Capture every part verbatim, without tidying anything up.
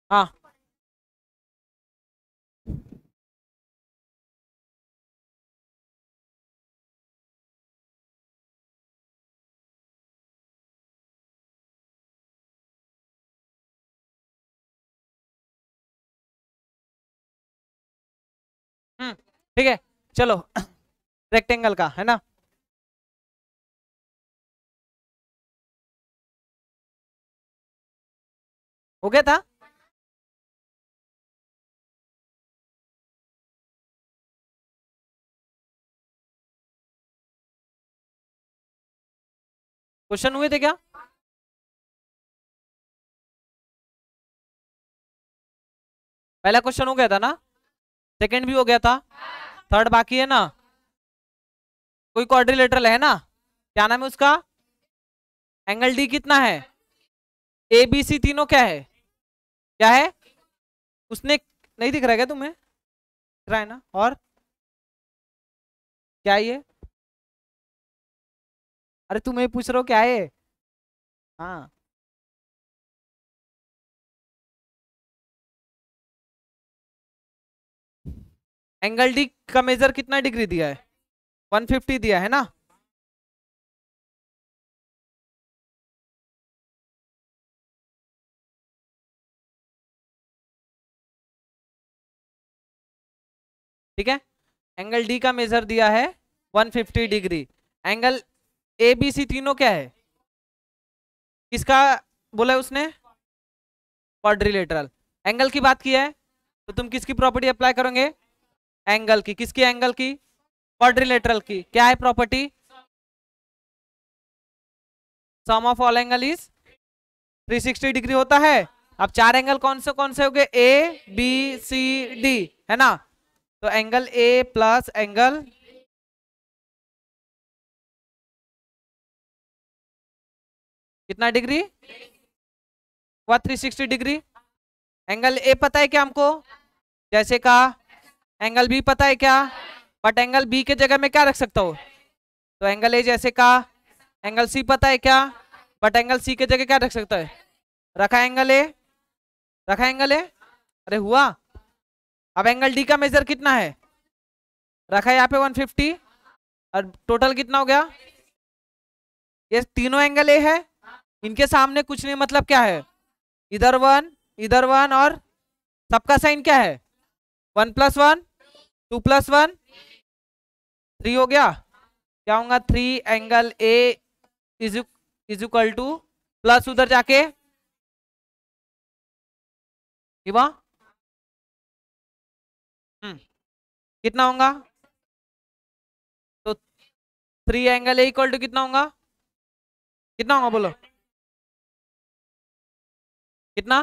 हाँ हम्म ठीक है, चलो रेक्टेंगल का है ना। हो गया था। क्वेश्चन हुए थे क्या? पहला क्वेश्चन हो गया था ना, सेकंड भी हो गया था, थर्ड बाकी है ना। कोई क्वाड्रिलेटरल है ना, क्या नाम है उसका? एंगल डी कितना है? ए बी सी तीनों क्या है? क्या है? उसने नहीं दिख रहा है क्या तुम्हें? दिख रहा है ना। और क्या है ये? अरे तुम्हें पूछ रहा हो क्या है? हाँ, एंगल डी का मेजर कितना डिग्री दिया है? वन फिफ्टी दिया है ना। ठीक है, एंगल डी का मेजर दिया है one fifty degree. Angle A B C तीनों क्या है? किसका बोला है उसने? क्वाड्रिलेटरल। एंगल की बात की है तो तुम किसकी प्रॉपर्टी अप्लाई करोगे? एंगल की। किसकी? एंगल की, क्वाड्रिलेटरल की। क्या है property? Sum of all angle is three sixty degree होता है। अब चार एंगल कौन से कौन से हो गए? ए बी सी डी, है ना। तो एंगल ए प्लस एंगल कितना डिग्री हुआ? Three sixty degree. Angle A पता है क्या हमको? जैसे का एंगल बी पता है क्या? बट एंगल बी के जगह में क्या रख सकता हो? तो एंगल ए जैसे का। एंगल सी पता है क्या? बट एंगल सी के जगह क्या रख सकता है? रखा एंगल ए, रखा एंगल ए। अरे हुआ। अब एंगल डी का मेजर कितना है? रखा है यहाँ पे वन फिफ्टी। और टोटल कितना हो गया? ये तीनों एंगल ए है, इनके सामने कुछ नहीं, मतलब क्या है? इधर वन, इधर वन, और सबका साइन क्या है? One plus one, two plus one, three हो गया। क्या होगा? Three angle A is is equal to, plus उधर जाके हुआ। हम्म कितना होगा? तो three angle A equal to कितना होगा? कितना होगा बोलो? कितना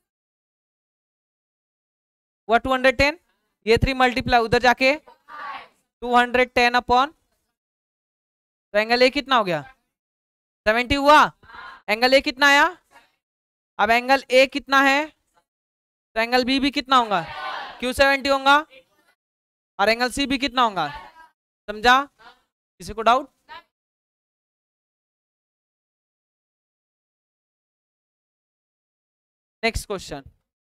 हुआ? Two hundred ten. ये थ्री मल्टीप्लाई उधर जाके टू हंड्रेड टेन अपॉन, तो एंगल ए कितना हो गया? सेवेंटी हुआ। एंगल ए कितना आया? अब एंगल ए कितना है तो एंगल बी भी कितना होगा? क्यू सेवेंटी होगा। और एंगल सी भी कितना होगा? समझा? किसी को डाउट? Next question.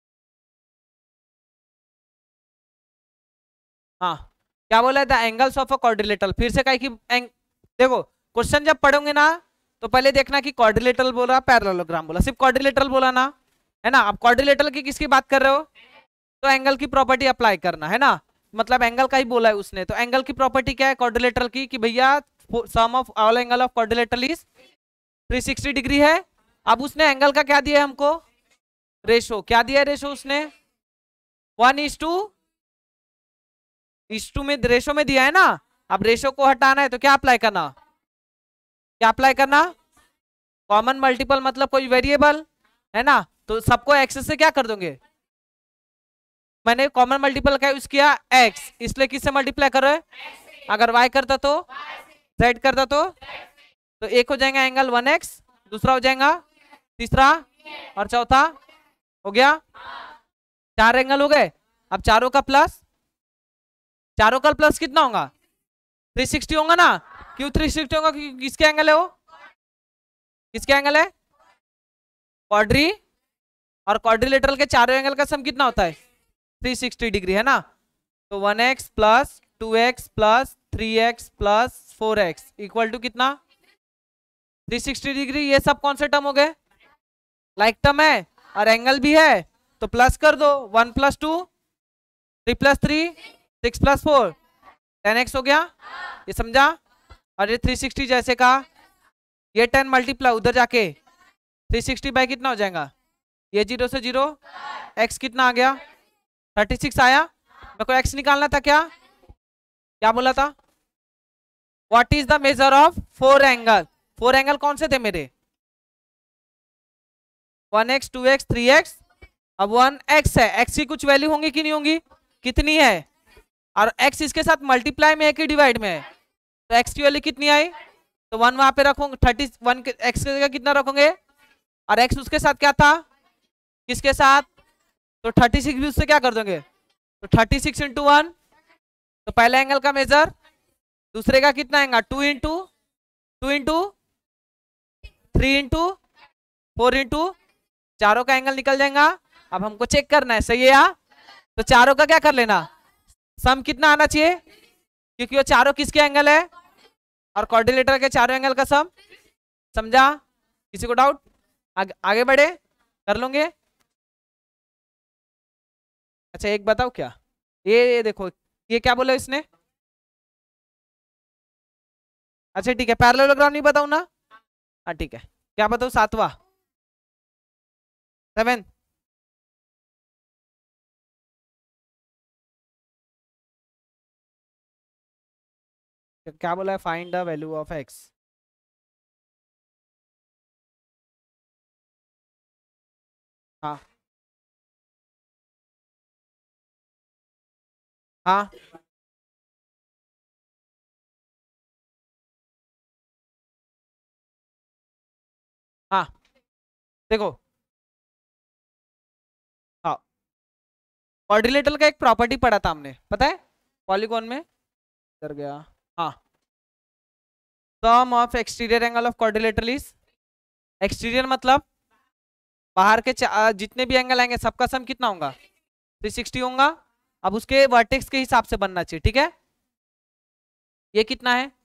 हाँ, क्या बोला था? Angles of a quadrilateral. फिर से कहीं की एंग... देखो, क्वेश्चन जब पढ़ोगे ना तो पहले देखना कि क्वाड्रिलेटरल बोला पैरेललोग्राम बोला, सिर्फ क्वाड्रिलेटरल बोला ना, है ना। अब क्वाड्रिलेटरल की किसकी बात कर रहे हो? तो एंगल की प्रॉपर्टी अप्लाई करना है ना, मतलब एंगल का ही बोला है उसने। तो एंगल की प्रॉपर्टी क्या है क्वाड्रिलेटरल की? कि भैया sum of all angle of quadrilateral is three sixty degree है। अब उसने एंगल का क्या दिया है हमको? रेशो। क्या दिया है रेशो उसने? One is to is to में रेशो में दिया है ना। अब रेशो को हटाना है तो क्या अप्लाई करना? क्या अप्लाई करना? कॉमन मल्टीपल, मतलब कोई वेरिएबल है ना, तो सबको एक्स से क्या कर दोगे? मैंने कॉमन मल्टीपल का यूज किया एक्स, इसलिए किससे मल्टीप्लाई करो? अगर वाई करता तो, जेड करता तो तो एक हो जाएगा एंगल वन एक्स, दूसरा हो जाएगा, तीसरा और चौथा हो गया। चार एंगल हो गए। अब चारों का प्लस, चारों का प्लस कितना होगा? थ्री सिक्सटी होगा ना। क्यों थ्री सिक्सटी होगा? क्योंकि किसके एंगल है वो? किसके एंगल है? क्वाड्री और क्वाड्रिलेटरल के चारों एंगल का सम कितना होता है थ्री सिक्सटी डिग्री, है ना। तो one X plus two X plus three X plus four X equal to कितना थ्री सिक्सटी डिग्री। ये सब कौन से टर्म हो गए, लाइक टर्म है और एंगल भी है, तो प्लस कर दो, one plus two three plus three six plus four ten X हो गया, ये समझा। और ये थ्री सिक्सटी जैसे का ये टेन मल्टीप्लाई उधर जाके थ्री सिक्सटी बाई कितना हो जाएगा, ये जीरो से जीरो, एक्स कितना आ गया थर्टी सिक्स आया। मेरे को एक्स निकालना था, क्या क्या बोला था, what is the measure of four angle. Four angle कौन से थे मेरे, one X two X three X, अब वन एक्स है, एक्स की कुछ वैल्यू होंगी कि नहीं होंगी, कितनी है, और एक्स इसके साथ मल्टीप्लाई में है कि डिवाइड में है, तो एक्स की वैल्यू कितनी आई, तो वन वहां पे रखोगे, थर्टी वन एक्स की जगह कितना रखोगे, और एक्स उसके साथ क्या था, किसके साथ, तो थर्टी सिक्स भी उससे क्या कर दोगे, तो थर्टी सिक्स इंटू वन, तो पहले एंगल का मेजर, दूसरे का कितना आएगा two into two into three into four into, चारों का एंगल निकल जाएगा। अब हमको चेक करना है सही है या, तो चारों का क्या कर लेना, सम कितना आना चाहिए, क्योंकि वो चारों किसके एंगल है, और क्वाड्रिलेटरल के चारों एंगल का सम, समझा। किसी को डाउट, आग, आगे बढ़े, कर लोगे। अच्छा एक बताओ क्या, ये, ये देखो ये क्या बोला इसने, अच्छा ठीक है, पैरेललोग्राम नहीं बताऊं ना, हाँ ठीक है, क्या बताऊं, सातवां सेवन, क्या बोला है, find the value of X, हाँ हाँ हाँ, देखो, हाँ क्वाड्रिलेटरल का एक प्रॉपर्टी पढ़ा था हमने, पता है, पॉलीगॉन में कर गया, हाँ, sum of exterior angle of quadrilateral is, exterior मतलब बाहर के चा- जितने भी एंगल आएंगे सबका सम कितना होगा थ्री सिक्सटी होगा। अब उसके वर्टेक्स के हिसाब से बनना चाहिए, ठीक है, ये कितना है,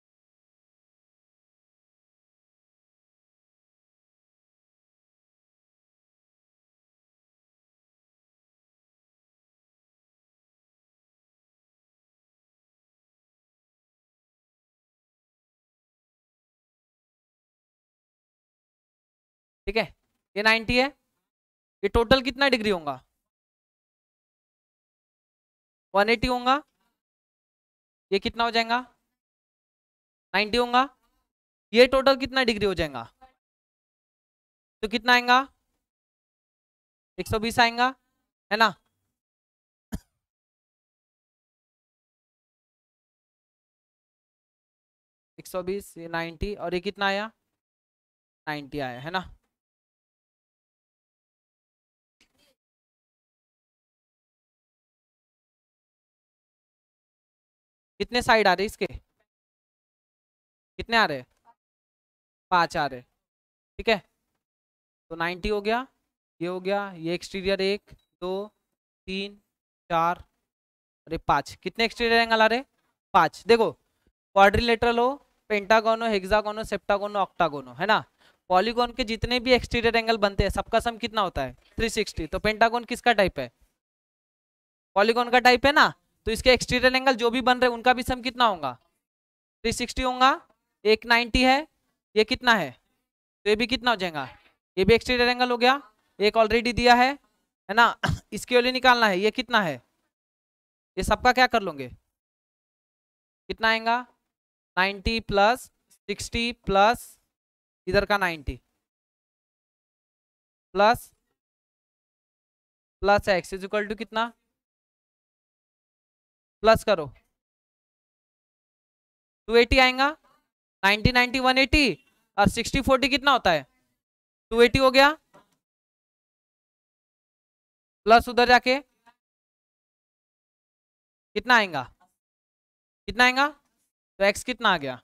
ठीक है, ये नाइन्टी है, ये टोटल कितना डिग्री होगा वन एटी होगा, ये कितना हो जाएगा नाइन्टी होगा, ये टोटल कितना डिग्री हो जाएगा, तो कितना आएगा एक सौ बीस आएगा, है ना। एक सौ बीस, ये नाइन्टी, और ये कितना आया नाइन्टी आया, है ना। कितने साइड आ रहे इसके, कितने आ रहे, पांच आ रहे, ठीक है, तो नाइन्टी हो गया, ये हो गया, ये एक्सटीरियर एक दो तीन चार, अरे पांच, कितने एक्सटीरियर एंगल आ रहे, पांच। देखो क्वाड्रिलेटरल हो, पेंटागन हो, हेक्सागन हो, सेप्टागन हो, ऑक्टागन हो, है ना, पॉलीगॉन के जितने भी एक्सटीरियर एंगल बनते हैं सबका सम कितना होता है थ्री सिक्सटी। तो पेंटागन किसका टाइप है, पॉलीगॉन का टाइप है ना, तो इसके एक्सटीरियर एंगल जो भी बन रहे हैं उनका भी सम कितना होगा थ्री सिक्सटी होगा। एक नाइन्टी है, ये कितना है, तो ये भी कितना हो जाएगा, ये भी एक्सटीरियर एंगल हो गया, एक ऑलरेडी दिया है है ना इसके वैल्यू निकालना है, ये कितना है, ये सबका क्या कर लोगे, कितना आएगा नाइन्टी प्लस सिक्सटी प्लस इधर का ninety plus plus X is equal to कितना, प्लस करो टू एटी आएगा, नाइन्टी नाइन्टी वन एटी, और सिक्सटी फोर्टी कितना होता है टू एटी हो गया, प्लस उधर जाके कितना आएगा, कितना आएगा, तो एक्स कितना आ गया,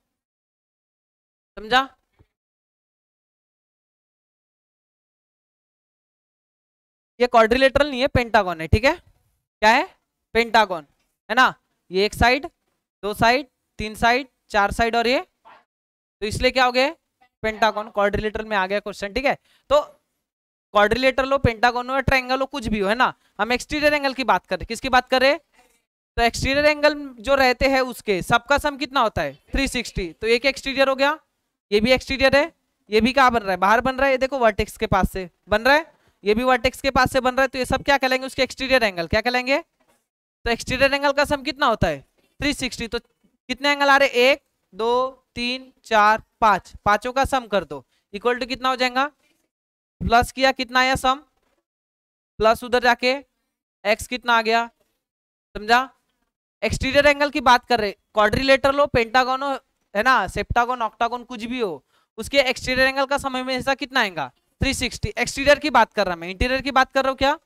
समझा। ये क्वाड्रिलेटरल नहीं है, पेंटागन है, ठीक है। क्या है? पेंटागन है ना। ये एक साइड, दो साइड, तीन साइड, चार साइड और ये, तो इसलिए क्या हो गया? पेंटागन। क्वाड्रिलेटरल में आ गया क्वेश्चन, ठीक है। तो क्वाड्रिलेटरल हो, पेंटागन हो, ट्रायंगल हो, कुछ भी हो, है ना। हम एक्सटीरियर एंगल की बात कर रहे, किसकी बात कर रहे? तो एक्सटीरियर एंगल जो रहते हैं उसके सबका सम कितना होता है? Three sixty. तो एक एक्सटीरियर हो गया, ये भी एक्सटीरियर है, ये भी कहाँ बन रहा है? बाहर बन रहा है। ये देखो वर्टेक्स के पास से बन रहा है, ये भी वर्टेक्स के पास से बन रहा है, तो ये सब क्या कहलाएंगे? उसके एक्सटीरियर एंगल। क्या कहलाएंगे? तो एक्सटीरियर एंगल का सम कितना होता है? Three sixty. तो कितने एंगल आ रहे? एक, दो, तीन, चार, पांच, पांचों का सम कर दो, इक्वल टू कितना हो जाएगा? प्लस किया, कितना आया सम? प्लस उधर जाके एक्स कितना आ गया? समझा? एक्सटीरियर एंगल की बात कर रहे, क्वाड्रिलेटरल हो, पेंटागन हो, है ना, सेप्टागन, ऑक्टागन, कुछ भी हो, उसके एक्सटीरियर एंगल का समय में हिस्सा कितना आएगा? Three sixty. एक्सटीरियर की बात कर रहा मैं, इंटीरियर की बात कर रहा हूँ क्या?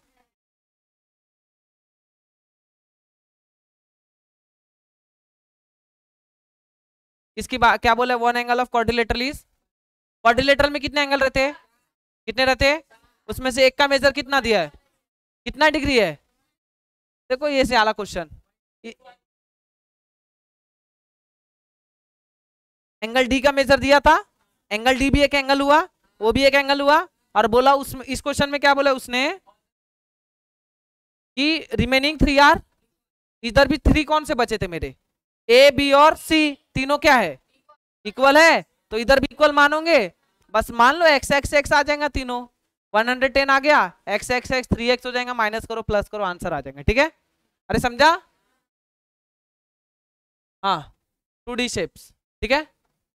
इसकी बात क्या बोले? One angle of quadrilateral is, quadrilateral में कितने एंगल रहते हैं? कितने रहते हैं? उसमें से एक का मेजर कितना दिया है? कितना डिग्री है? देखो ये से आला क्वेश्चन, एंगल डी का मेजर दिया था, एंगल डी भी एक एंगल हुआ, वो भी एक एंगल हुआ, और बोला उसमें, इस क्वेश्चन में क्या बोला उसने कि रिमेनिंग थ्री आर, इधर भी थ्री कौन से बचे थे मेरे? ए, बी और सी, तीनों क्या है? इक्वल है, तो इधर भी इक्वल मानोगे। बस मान लो एक्स एक्स एक्स आ जाएगा तीनों, वन हंड्रेड टेन आ गया, X X X three X हो जाएगा, माइनस करो प्लस करो आंसर आ जाएगा, ठीक है। अरे समझा? हाँ, टू डी शेप्स, ठीक है।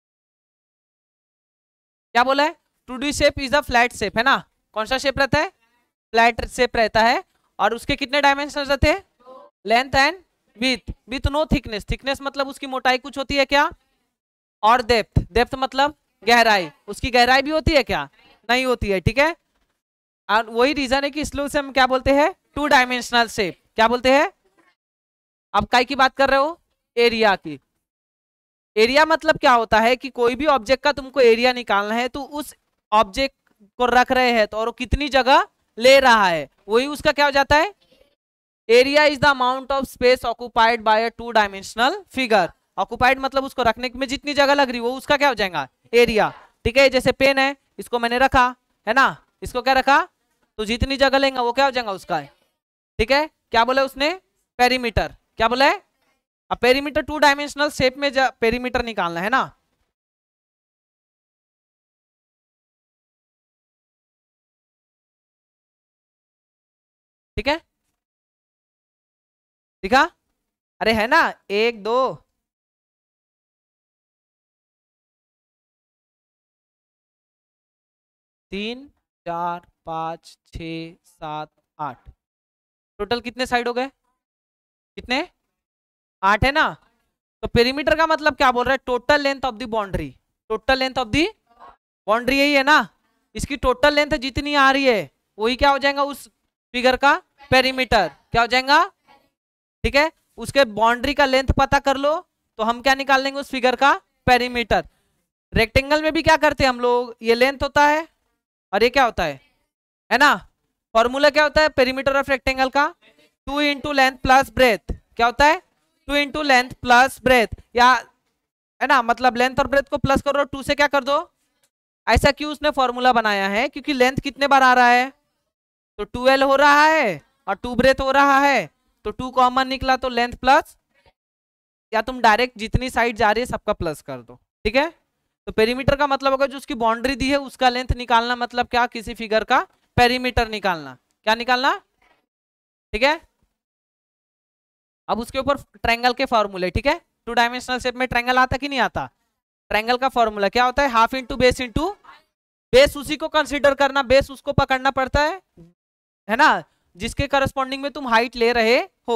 क्या बोला है? Two D shape is a flat shape, है ना। कौन सा शेप रहता है? फ्लैट शेप रहता है, और उसके कितने डायमेंशन रहते हैं? Length and width, with no thickness. Thickness मतलब उसकी मोटाई कुछ होती है क्या? और डेप्थ, डेप्थ मतलब गहराई, उसकी गहराई भी होती है क्या? नहीं होती है, ठीक है। और वही रीजन है कि इसलिए उसे हम क्या बोलते हैं? Two dimensional shape. क्या बोलते हैं? अब काय की बात कर रहे हो? एरिया की। एरिया मतलब क्या होता है कि कोई भी ऑब्जेक्ट का तुमको एरिया निकालना है, तो उस ऑब्जेक्ट को रख रहे हैं तो और वो कितनी जगह ले रहा है, वही उसका क्या हो जाता है? Area is the amount of space occupied by a two dimensional figure. Occupied मतलब उसको रखने में जितनी जगह लग रही वो उसका क्या हो जाएगा? एरिया, ठीक है। जैसे पेन है, इसको मैंने रखा, है ना, इसको क्या रखा, तो जितनी जगह लेंगे वो क्या हो जाएगा उसका, ठीक है। क्या बोला उसने? पेरीमीटर। क्या बोला है? अब पेरीमीटर टू डायमेंशनल शेप में पेरीमीटर निकालना है ना। ठीक है, दिखा? अरे है ना, एक दो, तीन, चार, पांच, छ, सात, आठ, टोटल कितने साइड हो गए? कितने? आठ है ना। तो पेरीमीटर का मतलब क्या बोल रहा है? Total length of the boundary, total length of the boundary, यही है ना। इसकी टोटल लेंथ जितनी आ रही है वही क्या हो जाएगा उस फिगर का पेरीमीटर। क्या हो जाएगा? ठीक है, उसके बाउंड्री का लेंथ पता कर लो तो हम क्या निकाल लेंगे? उस फिगर का पेरीमीटर। रेक्टेंगल में भी क्या करते हैं हम लोग? ये लेंथ होता है और ये क्या होता है, है ना। फॉर्मूला क्या होता है पेरीमीटर ऑफ रेक्टेंगल का? Two into length plus breadth. क्या होता है? Two into length plus breadth, या है ना, मतलब लेंथ और ब्रेथ को प्लस करो, टू से क्या कर दो। ऐसा क्यों उसने फॉर्मूला बनाया है? क्योंकि लेंथ कितने बार आ रहा है, तो ट्वेल्व हो रहा है और टू ब्रेथ हो रहा है, तो टू कॉमन निकला तो लेंथ प्लस, या तुम डायरेक्ट जितनी साइड जा रही है सबका प्लस कर दो, ठीक है। तो पेरीमीटर का मतलब होगा जो उसकी बाउंड्री दी है उसका लेंथ निकालना, मतलब क्या? किसी फिगर का पेरीमीटर निकालना। क्या निकालना? ठीक है। अब उसके ऊपर ट्रायंगल के फॉर्मूले, ठीक है। टू डायमेंशनल शेप में ट्रायंगल आता कि नहीं आता? ट्रायंगल का फॉर्मूला क्या होता है? Half into base into base, उसी को कंसीडर करना, बेस उसको पकड़ना पड़ता है, है ना, जिसके करस्पॉन्डिंग में तुम हाइट ले रहे हो।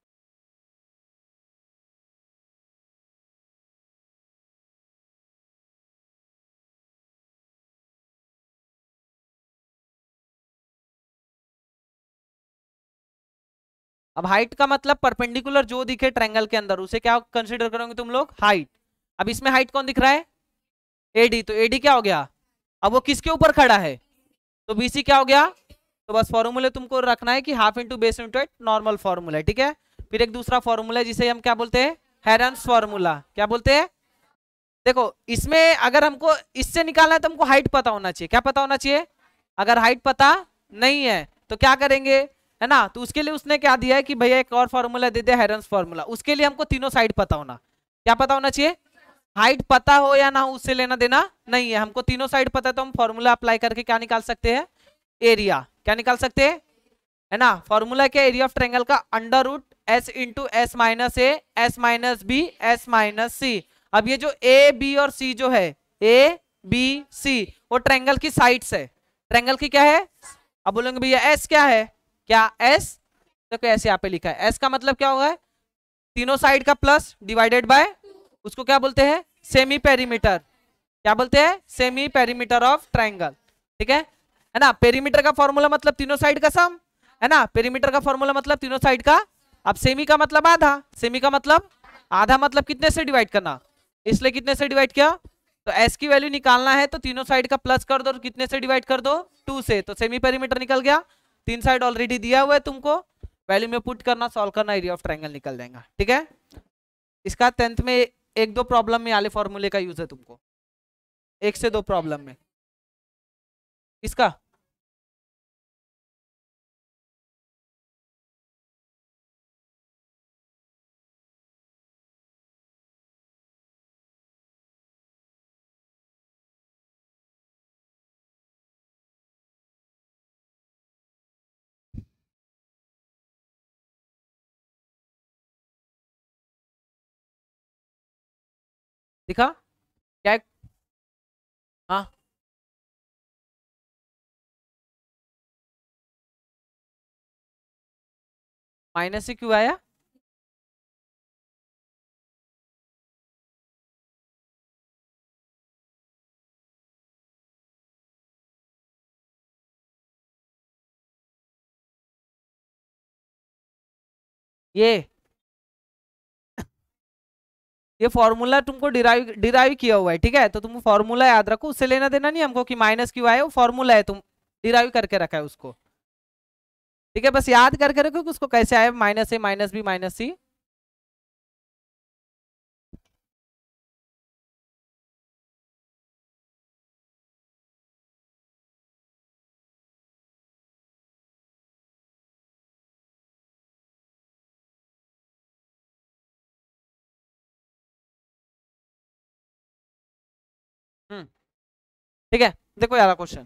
अब हाइट का मतलब परपेंडिकुलर जो दिखे ट्रायंगल के अंदर उसे क्या कंसीडर करोगे तुम लोग? हाइट। अब इसमें हाइट कौन दिख रहा है? एडी। तो एडी क्या हो गया? अब वो किसके ऊपर खड़ा है? तो बीसी क्या हो गया? तो बस फॉर्मूले तुमको रखना है कि half into base into height normal formula है, ठीक है। फिर एक दूसरा फॉर्मूला है जिसे हम क्या बोलते हैं, हेरन्स फॉर्मूला। क्या बोलते हैं, देखो इसमें अगर हमको इससे निकालना है तो हमको हाइट पता होना चाहिए। क्या पता होना चाहिए, अगर हाइट पता नहीं है तो क्या करेंगे, है ना। तो उसके लिए उसने क्या दिया है कि भैया एक और फॉर्मूला दे दिया हेरन्स फॉर्मूला। उसके लिए हमको तीनों साइड पता होना, क्या पता होना चाहिए, हाइट पता हो या ना हो उससे लेना देना नहीं है, हमको तीनों साइड पता है। तो हम फॉर्मूला अप्लाई करके क्या निकाल सकते हैं, एरिया। क्या निकाल सकते हैं, है ना। फॉर्मूला क्या, एरिया ऑफ ट्रायंगल का under root S into S minus A S minus B S minus C. अब ये जो ए बी और सी जो है, ए बी सी वो ट्रायंगल की साइड्स है। ट्रायंगल की क्या है, अब बोलेंगे भैया एस क्या है, क्या एस, तो ऐसे यहाँ पे लिखा है। एस का मतलब क्या होगा, तीनों साइड का प्लस डिवाइडेड बाय, उसको क्या बोलते हैं, सेमी पेरीमीटर। क्या बोलते हैं, सेमी पेरीमीटर ऑफ ट्रायंगल, ठीक है है ना। पेरीमीटर का फॉर्मूला मतलब तीनों साइड का सम, है ना। पेरीमीटर का फॉर्मूला मतलब तीनों साइड का, अब सेमी का मतलब आधा, सेमी का मतलब आधा, मतलब कितने से डिवाइड करना, इसलिए कितने से डिवाइड किया, तो एस की वैल्यू निकालना है तो तीनों साइड का प्लस कर दो, कितने से डिवाइड कर दो, टू से, तो सेमी पेरीमीटर निकल गया। तीन साइड ऑलरेडी दिया हुआ है तुमको, वैल्यू में पुट करना, सॉल्व करना, एरिया ऑफ ट्रायंगल निकल जाएगा, ठीक है। इसका टेंथ में एक दो प्रॉब्लम में वाले फॉर्मूले का यूज है तुमको, एक से दो प्रॉब्लम में इसका। दिखा क्या, हाँ माइनस से क्यों आया, ये ये फॉर्मूला तुमको डिराइव डिराइव किया हुआ है, ठीक है। तो तुम फॉर्मूला याद रखो, उससे लेना देना नहीं हमको कि माइनस क्यों आया, वो फॉर्मूला है, तुम डिराइव करके रखा है उसको, ठीक है। बस याद करके रखो कि उसको कैसे आया, minus A minus B minus C. हम्म ठीक है, देखो यार क्वेश्चन,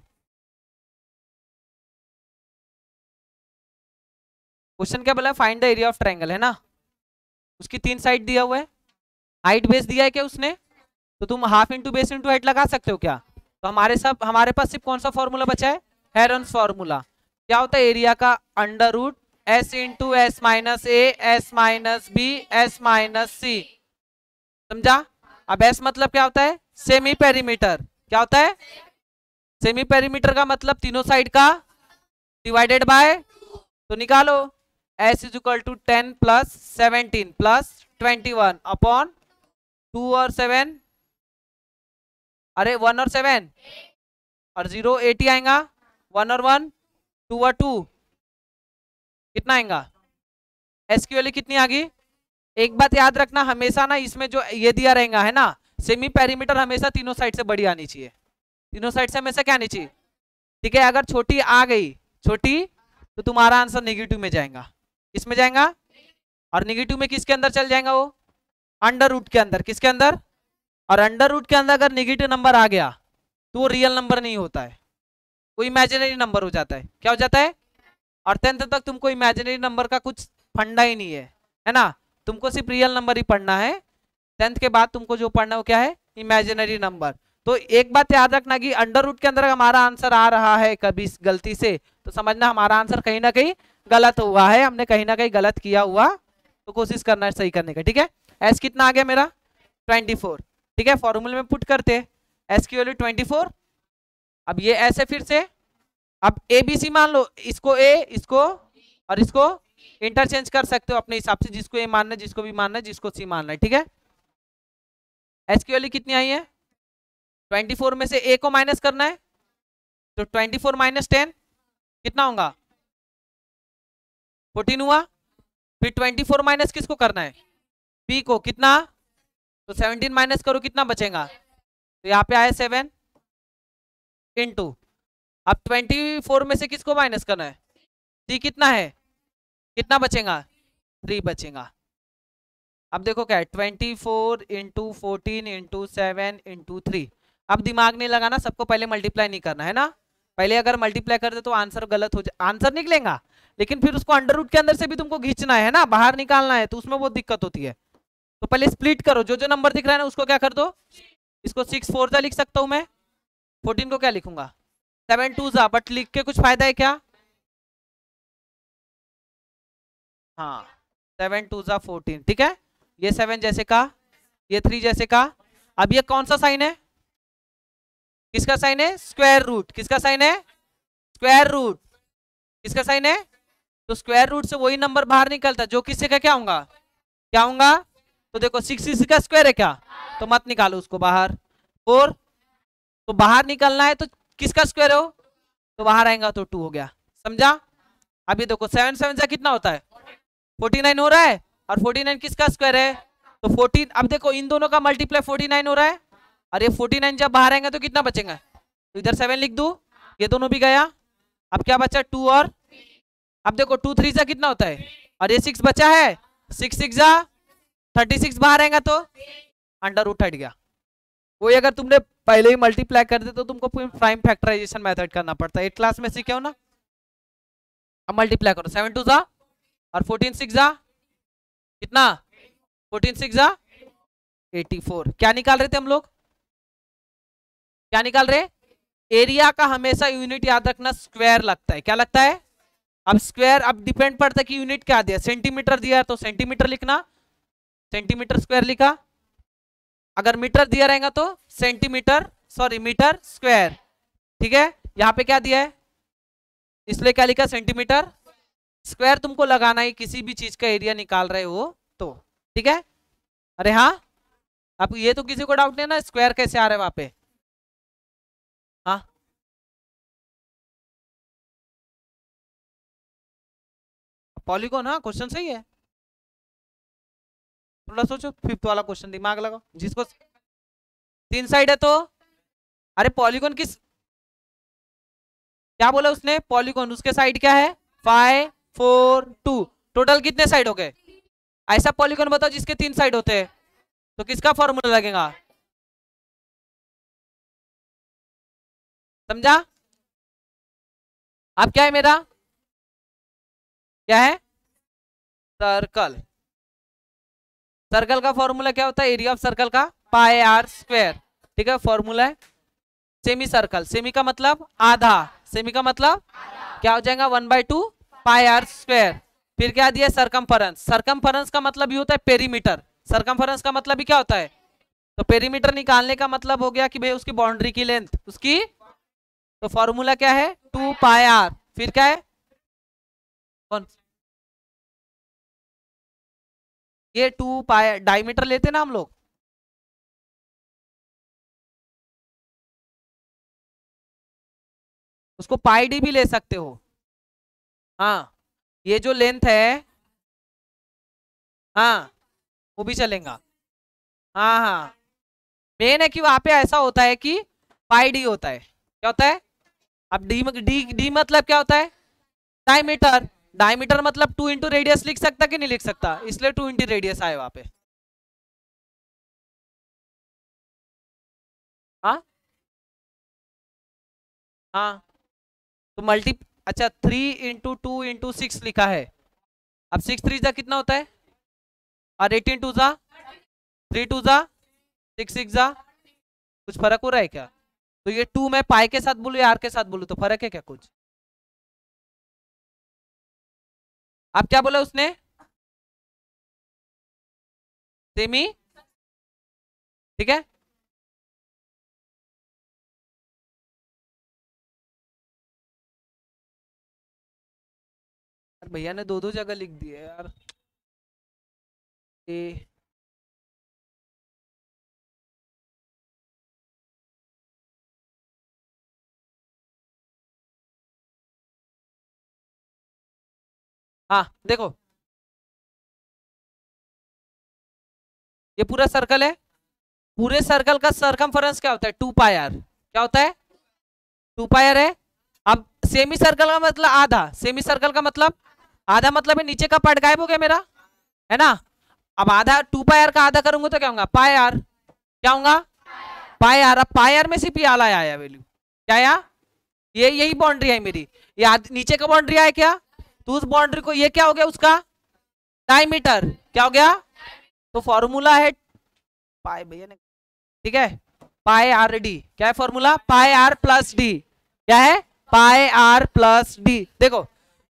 क्वेश्चन क्या बोला, find the area of triangle, है ना। उसकी तीन साइड दिया हुआ है, हाइट बेस दिया है क्या उसने, तो तुम half into base into height लगा सकते हो क्या। तो हमारे सब हमारे पास सिर्फ कौन सा फॉर्मूला बचा है, हेरन्स फॉर्मूला। क्या होता है, एरिया का under root S into S minus A S minus B S minus C, समझा। अब एस मतलब क्या होता है, सेमी पेरीमीटर। क्या होता है, सेमी पेरीमीटर का मतलब तीनों साइड का डिवाइडेड बाय, तो निकालो S is equal to ten plus seventeen plus twenty one upon two और सेवन, अरे वन और सेवन और जीरो एटी आएगा, वन और वन टू और टू कितना आएगा, एस की वैल्यू कितनी आ गई। एक बात याद रखना हमेशा ना, इसमें जो ये दिया रहेगा है ना, सेमी पेरीमीटर हमेशा तीनों साइड से बड़ी आनी चाहिए, तीनों साइड से हमेशा क्या आनी चाहिए, ठीक है। अगर छोटी आ गई, छोटी, तो तुम्हारा आंसर नेगेटिव में जाएगा, किसमें जाएगा, और नेगेटिव में किसके अंदर चल जाएगा, वो अंडर रूट के अंदर, किसके अंदर, और अंडर रूट के अंदर अगर नेगेटिव नंबर आ गया तो वो रियल नंबर नहीं होता है, वो इमेजिनरी नंबर हो जाता है। क्या हो जाता है, और टेंथ तक तुमको इमेजिनरी नंबर का कुछ फंडा ही नहीं है, है ना। तुमको सिर्फ रियल नंबर ही पढ़ना है, टेंथ के बाद तुमको जो पढ़ना है वो क्या है, इमेजिनरी नंबर। तो एक बात याद रखना कि अंडर रूट के अंदर हमारा आंसर आ रहा है कभी गलती से, तो समझना हमारा आंसर कहीं ना कहीं गलत हुआ है, हमने कहीं ना कहीं गलत किया हुआ, तो कोशिश करना है सही करने का, ठीक है। एस कितना आ गया मेरा, ट्वेंटी फोर, ठीक है। फॉर्मूले में पुट करते एस की वैल्यू ट्वेंटी फोर। अब ये एस है फिर से, अब ए बी सी मान लो, इसको ए इसको और इसको इंटरचेंज कर सकते हो अपने हिसाब से, जिसको ए मानना है, जिसको भी मानना है, जिसको सी मानना है, ठीक है। एस की वैल्यू कितनी आई है, ट्वेंटी फोर में से ए को माइनस करना है, तो ट्वेंटी फोर माइनस टेन कितना होगा? फोर्टीन हुआ। फिर ट्वेंटी फोर माइनस किसको करना है? पी को। कितना? तो सेवनटीन माइनस करो, कितना बचेगा? तो यहाँ पे आया सेवन इंटू, अब ट्वेंटी फोर में से किसको माइनस करना है? सी कितना है? कितना बचेगा? थ्री बचेगा। अब देखो क्या है, twenty four into fourteen into seven into three. अब दिमाग नहीं लगाना, सबको पहले मल्टीप्लाई नहीं करना है ना। पहले अगर मल्टीप्लाई कर दे तो आंसर गलत हो जाए, आंसर निकलेगा लेकिन फिर उसको अंडर रूट के अंदर से भी तुमको खींचना है ना, बाहर निकालना है, तो उसमें बहुत दिक्कत होती है। तो पहले स्प्लिट करो, जो जो नंबर दिख रहा है ना उसको क्या कर दो, इसको सिक्स फोर जा लिख सकता हूं मैं, फोर्टीन को क्या लिखूंगा? सेवन टू जा, बट लिख के कुछ फायदा है क्या? हाँ, सेवन टू जा फोर्टीन, ठीक है। ये सेवन जैसे का, ये थ्री जैसे का। अब ये कौन सा साइन है? किसका साइन है? Square root. किसका साइन है? Square root. किसका साइन है? तो स्क्वायर रूट से वही नंबर बाहर निकलता है जो किससे का क्या होगा? क्या होगा? तो देखो सिक्स इसी का स्क्वायर है क्या, तो मत निकालो उसको बाहर। फोर, तो बाहर निकलना है तो किसका स्क्वायर हो, तो बाहर आएगा तो टू हो गया। समझा? अभी देखो सेवन सेवन से कितना होता है? फोर्टी नाइन हो रहा है, और फोर्टी नाइन किसका स्क्वायर है? तो फोर्टीन। अब देखो इन दोनों का मल्टीप्लाई फोर्टी नाइन हो रहा है, और ये फोर्टी नाइन जब बाहर आएंगे तो कितना बचेगा? तो इधर सेवन लिख दू, ये दोनों भी गया। अब क्या बचा? टू और, अब देखो टू थ्री जा कितना होता है, और ये सिक्स बचा है, सिक्स सिक्स जा थर्टी सिक्स, बाहर आएगा तो अंडर रूट हट गया। वही अगर तुमने पहले ही मल्टीप्लाई कर दे तो तुमको प्राइम फैक्टराइजेशन मेथड करना पड़ता है, एट क्लास में सीखे हो ना। अब मल्टीप्लाई करो, सेवन टू जा और फोर्टीन सिक्स जा कितना? फोर्टीन सिक्स जा एटी फोर। क्या निकाल रहे थे हम लोग? क्या निकाल रहे? एरिया का हमेशा यूनिट याद रखना स्क्वायर लगता है। क्या लगता है? अब स्क्वायर, अब डिपेंड पड़ता है कि यूनिट क्या दिया, सेंटीमीटर दिया तो सेंटीमीटर लिखना, सेंटीमीटर स्क्वायर लिखा। अगर मीटर दिया रहेगा तो सेंटीमीटर, सॉरी मीटर स्क्वायर, ठीक है। यहाँ पे क्या दिया है इसलिए क्या लिखा? Centimetre square. तुमको लगाना है किसी भी चीज का एरिया निकाल रहे हो तो, ठीक है। अरे हाँ, अब ये तो किसी को डाउट नहीं ना, स्क्वायर कैसे आ रहा है वहां पे? हाँ, पॉलीगॉन, हाँ क्वेश्चन सही है। थोड़ा सोचो, फिफ्थ वाला क्वेश्चन दिमाग लगाओ, जिसको तीन साइड है तो, अरे पॉलीगॉन किस, क्या बोला उसने? पॉलीगॉन, उसके साइड क्या है? Five four two. टोटल कितने साइड हो गए? ऐसा पॉलीगॉन बताओ जिसके तीन साइड होते हैं, तो किसका फॉर्मूला लगेगा? समझा? अब क्या है मेरा? क्या है? सर्कल। सर्कल का फॉर्मूला क्या होता है? एरिया ऑफ सर्कल का पाई आर स्क्वायर, ठीक है। फॉर्मूला है सेमी सर्कल, सेमी का मतलब आधा, सेमी का मतलब क्या हो जाएगा? One by two pi R square. फिर क्या दिया? सरकमफरेंस। सरकमफरेंस का मतलब ये होता है पेरीमीटर। सरकमफरेंस का मतलब भी क्या होता है? तो पेरीमीटर निकालने का मतलब हो गया कि भाई उसकी बाउंड्री की लेंथ उसकी, तो फॉर्मूला क्या है? Two pi R. फिर क्या है? कौन? ये टू पाई डायमीटर लेते ना हम लोग, उसको पाई डी भी ले सकते हो। हाँ, ये जो लेंथ है, हाँ वो भी चलेगा। हाँ हाँ, मेन है कि वहां पे ऐसा होता है कि पाई डी होता है। क्या होता है? अब डी डी डी मतलब क्या होता है? डायमीटर। डायमीटर मतलब टू इंटू रेडियस लिख सकता कि नहीं लिख सकता, इसलिए टू इंटू रेडियस आए वहां पे। हाँ हाँ, तो मल्टी, अच्छा three into two into six लिखा है। अब सिक्स थ्री जा कितना होता है, और एटीन टू जा, थ्री टू जा, सिक्स सिक्स जा। कुछ फर्क हो रहा है क्या? तो ये टू मैं पाई के साथ बोलूं या आर के साथ बोलूं, तो फर्क है क्या कुछ? आप क्या बोला उसने? सेमी, ठीक है। भैया ने दो दो जगह लिख दिए यार। ए हाँ देखो, ये पूरा सर्कल है, पूरे सर्कल का सरकमफेरेंस क्या होता है, टू पाई आर। क्या होता है, टू पाई आर है। अब सेमी सर्कल का मतलब आधा, सेमी सर्कल का मतलब आधा, मतलब है नीचे का पार्ट गायब हो गया मेरा, है ना। अब आधा, टू पाई आर का आधा करूंगा तो क्या होगा, पाई आर। क्या होगा, पाई आर। अब पाई आर में सिर्फ ये आला आया वैल्यू, क्या आया, ये यही बाउंड्री है मेरी, ये आद- नीचे का बाउंड्री आया क्या, तो उस बाउंड्री को, ये क्या हो गया उसका डायमीटर, क्या हो गया। तो फॉर्मूला है पाई, भैया ने, ठीक है, पाई आर डी। क्या है formula, pi R plus D. क्या है, पाई आर प्लस डी। देखो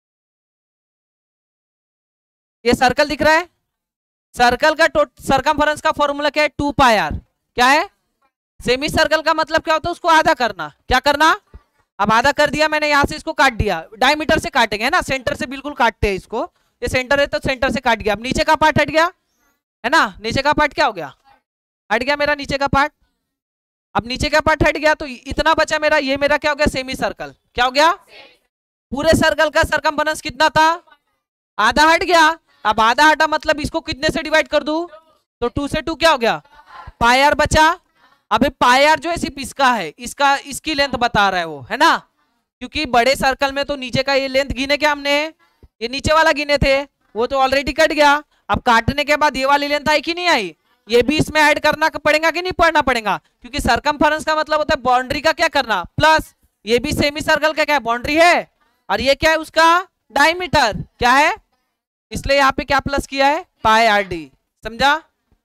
ये सर्कल दिख रहा है, सर्कल का सरकमफेरेंस का फॉर्मूला क्या है, टू पाई आर। क्या है, सेमी सर्कल का मतलब क्या होता है, उसको आधा करना। क्या करना, अब आधा कर दिया मैंने, यहां से इसको काट दिया, डायमीटर से काटेंगे, है ना, सेंटर से बिल्कुल काटते हैं इसको, ये सेंटर है तो सेंटर से काट गया। अब नीचे का पार्ट हट गया, है ना, नीचे का पार्ट क्या हो गया, हट गया मेरा नीचे का पार्ट। अब नीचे का पार्ट हट गया तो इतना बचा मेरा, ये मेरा क्या हो गया, सेमी सर्कल। क्या हो गया, पूरे सर्कल का सरकमफेरेंस कितना था, आधा हट गया। अब आधा हटा मतलब इसको कितने से डिवाइड कर दूं, तो टू से टू क्या हो गया, पाई आर बचा। अबे पाई आर जो है सिर्फ इसका है, इसका इसकी लेंथ बता रहा है वो, है ना, क्योंकि बड़े सर्कल में तो नीचे का ये लेंथ गिने क्या हमने, ये नीचे वाला गिने थे, वो तो ऑलरेडी कट गया। अब काटने के बाद ये वाली लेंथ आई कि नहीं आई, ये भी इसमें ऐड करना पड़ेगा कि नहीं पड़ना पड़ेगा, क्योंकि सरकमफेरेंस का मतलब होता है बाउंड्री का क्या करना प्लस, ये भी सेमी सर्कल का क्या है, बाउंड्री है, और ये क्या है उसका डायमीटर। क्या है, इसलिए यहाँ पे क्या प्लस किया है, पाई आर डी। समझा,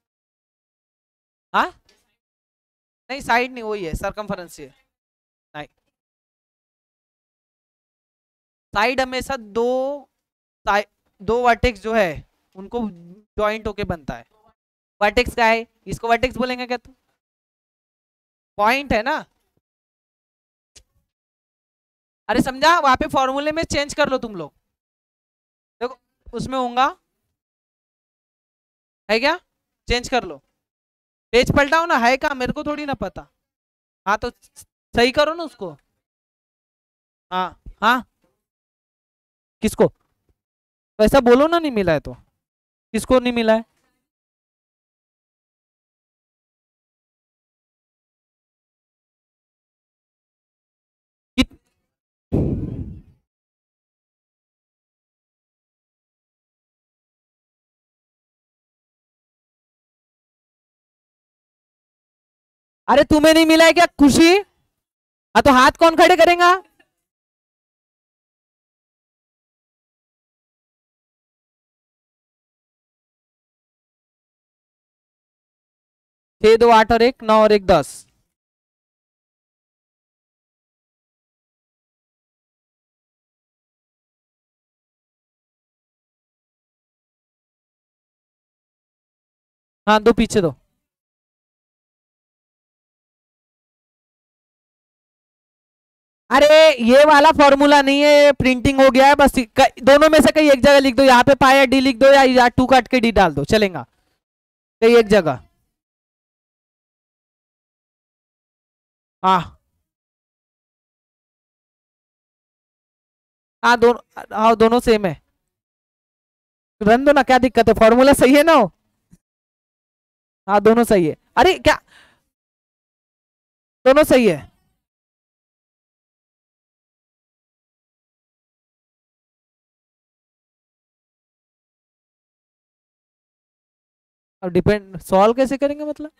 हाँ, नहीं साइड नहीं, वही है सरकमफेरेंस, ये नहीं, साइड हमेशा दो, साइड दो वर्टेक्स जो है उनको ज्वाइंट होके बनता है। वर्टेक्स का है, इसको वर्टेक्स बोलेंगे क्या, तू पॉइंट है ना। अरे समझा, वहां पे फॉर्मूले में चेंज कर लो तुम लोग, देखो उसमें होगा, है क्या, चेंज कर लो, पेज पलटाओ ना, है क्या, मेरे को थोड़ी ना पता। हाँ तो सही करो ना उसको। हाँ हाँ, किसको, वैसा बोलो ना, नहीं मिला है तो, किसको नहीं मिला है, कित... अरे तुम्हें नहीं मिला है क्या खुशी, हाँ तो हाथ कौन खड़े करेगा, छह दो आठ और एक नौ और एक दस। हाँ दो पीछे दो, अरे ये वाला फॉर्मूला नहीं है, ये प्रिंटिंग हो गया है बस, दोनों में से कहीं एक जगह लिख दो, यहाँ पे पाया डी लिख दो, या या टू काट के डी डाल दो, चलेगा कहीं एक जगह। हाँ हाँ दोनों, हाँ दोनों सेम है, रन दो ना, क्या दिक्कत है, फॉर्मूला सही है ना वो? हाँ दोनों सही है, अरे क्या, दोनों सही है। अब डिपेंड सॉल्व कैसे करेंगे मतलब,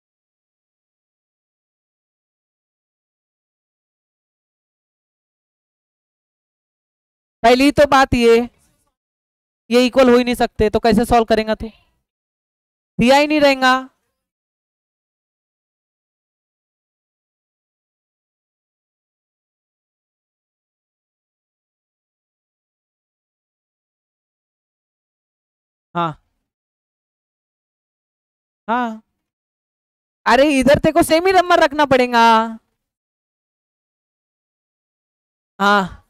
पहली तो बात ये ये इक्वल हो ही नहीं सकते, तो कैसे सॉल्व करेगा तू, दिया ही नहीं रहेगा। हाँ हाँ, अरे इधर तेरे को सेम ही नंबर रखना पड़ेगा। हाँ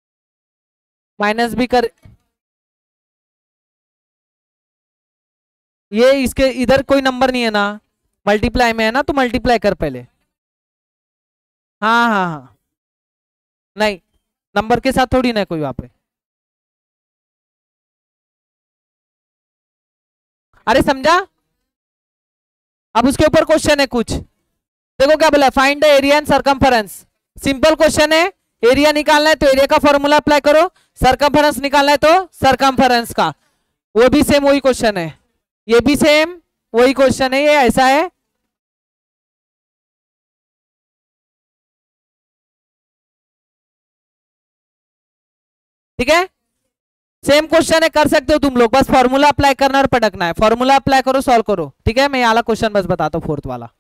माइनस भी कर, ये इसके इधर कोई नंबर नहीं है ना, मल्टीप्लाई में है ना, तो मल्टीप्लाई कर पहले। हाँ हाँ हाँ, नहीं नंबर के साथ थोड़ी ना कोई वहां पे। अरे समझा। अब उसके ऊपर क्वेश्चन है कुछ, देखो क्या बोला, find the area and circumference. Simple question है, एरिया निकालना है तो एरिया का फॉर्मूला अप्लाई करो, सरकमफरेंस निकालना है तो सरकमफरेंस का। वो भी सेम वही क्वेश्चन है, ये भी सेम वही क्वेश्चन है, ये ऐसा है। ठीक है, सेम क्वेश्चन है, कर सकते हो तुम लोग, बस फॉर्मूला अप्लाई करना और पटकना है। फॉर्मूला अप्लाई करो, सॉल्व करो। ठीक है, मैं ये वाला क्वेश्चन बस बताता हूँ, फोर्थ वाला।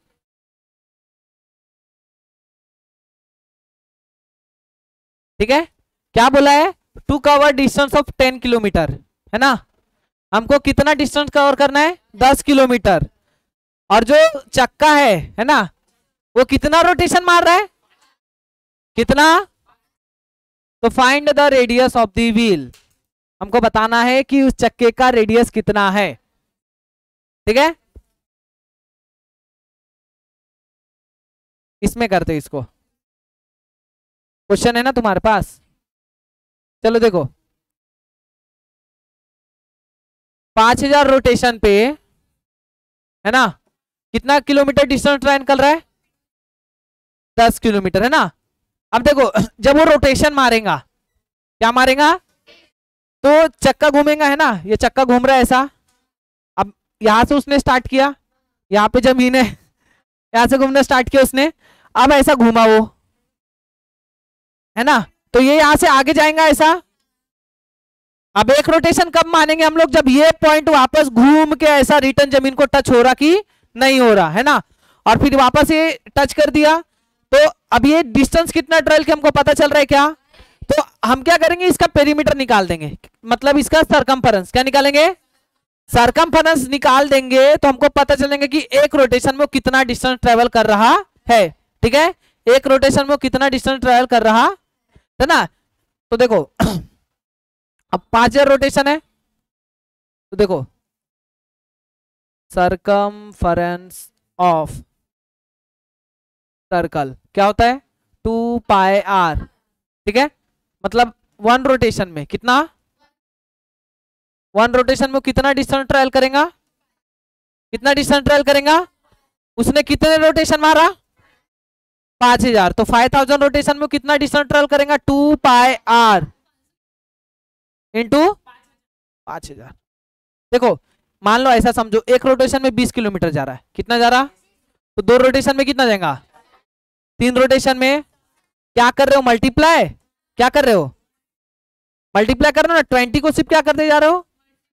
ठीक है, क्या बोला है, to cover distance of ten kilometre, है ना। हमको कितना डिस्टेंस कवर करना है, दस किलोमीटर। और जो चक्का है है ना, वो कितना रोटेशन मार रहा है, कितना। तो find the radius of the wheel, हमको बताना है कि उस चक्के का रेडियस कितना है। ठीक है, इसमें करते इसको, क्वेश्चन है ना तुम्हारे पास। चलो देखो, पांच हजार रोटेशन पे, है ना, कितना किलोमीटर डिस्टेंस ट्राई निकल रहा है, दस किलोमीटर, है ना। अब देखो जब वो रोटेशन मारेगा, क्या मारेगा, तो चक्का घूमेगा, है ना, ये चक्का घूम रहा है ऐसा। अब यहां से उसने स्टार्ट किया, यहाँ पे जमीन है, यहां से घूमना स्टार्ट किया उसने, अब ऐसा घूमा वो, है ना, तो ये यहां से आगे जाएगा ऐसा। अब एक रोटेशन कब मानेंगे हम लोग, जब ये पॉइंट वापस घूम के ऐसा रिटर्न जमीन को टच हो रहा कि नहीं हो रहा, है ना। और फिर वापस ये टच कर दिया, तो अब ये डिस्टेंस कितना ट्रेवल किया हमको पता चल रहा है क्या। तो हम क्या करेंगे, इसका पेरीमीटर निकाल देंगे, मतलब इसका सरकमफरेंस क्या निकालेंगे, सरकमफरेंस निकाल देंगे, तो हमको पता चलेंगे कि एक रोटेशन में वो कितना डिस्टेंस ट्रेवल कर रहा है। ठीक है, एक रोटेशन में वो कितना डिस्टेंस ट्रेवल कर रहा है ना। तो देखो अब पांच हजार रोटेशन है, तो देखो सरकमफरेंस ऑफ सर्कल क्या होता है, टू पाई आर। ठीक है, मतलब वन रोटेशन में कितना, वन रोटेशन में कितना डिस्टेंस ट्रायल करेगा, कितना डिस्टेंस ट्रायल करेगा, उसने कितने रोटेशन मारा, पांच हजार, तो फाइव थाउजेंड रोटेशन में कितना डिस्टेंस ट्रायल करेगा, टू पाई आर इंटू पांच हजार। देखो मान लो ऐसा समझो, एक रोटेशन में बीस किलोमीटर जा रहा है, कितना जा रहा, तो दो रोटेशन में कितना जाएगा, तीन रोटेशन में क्या कर रहे हो, मल्टीप्लाई, क्या कर रहे हो, मल्टीप्लाई कर रहे हो ना, ट्वेंटी को सिर्फ क्या करते जा रहे हो,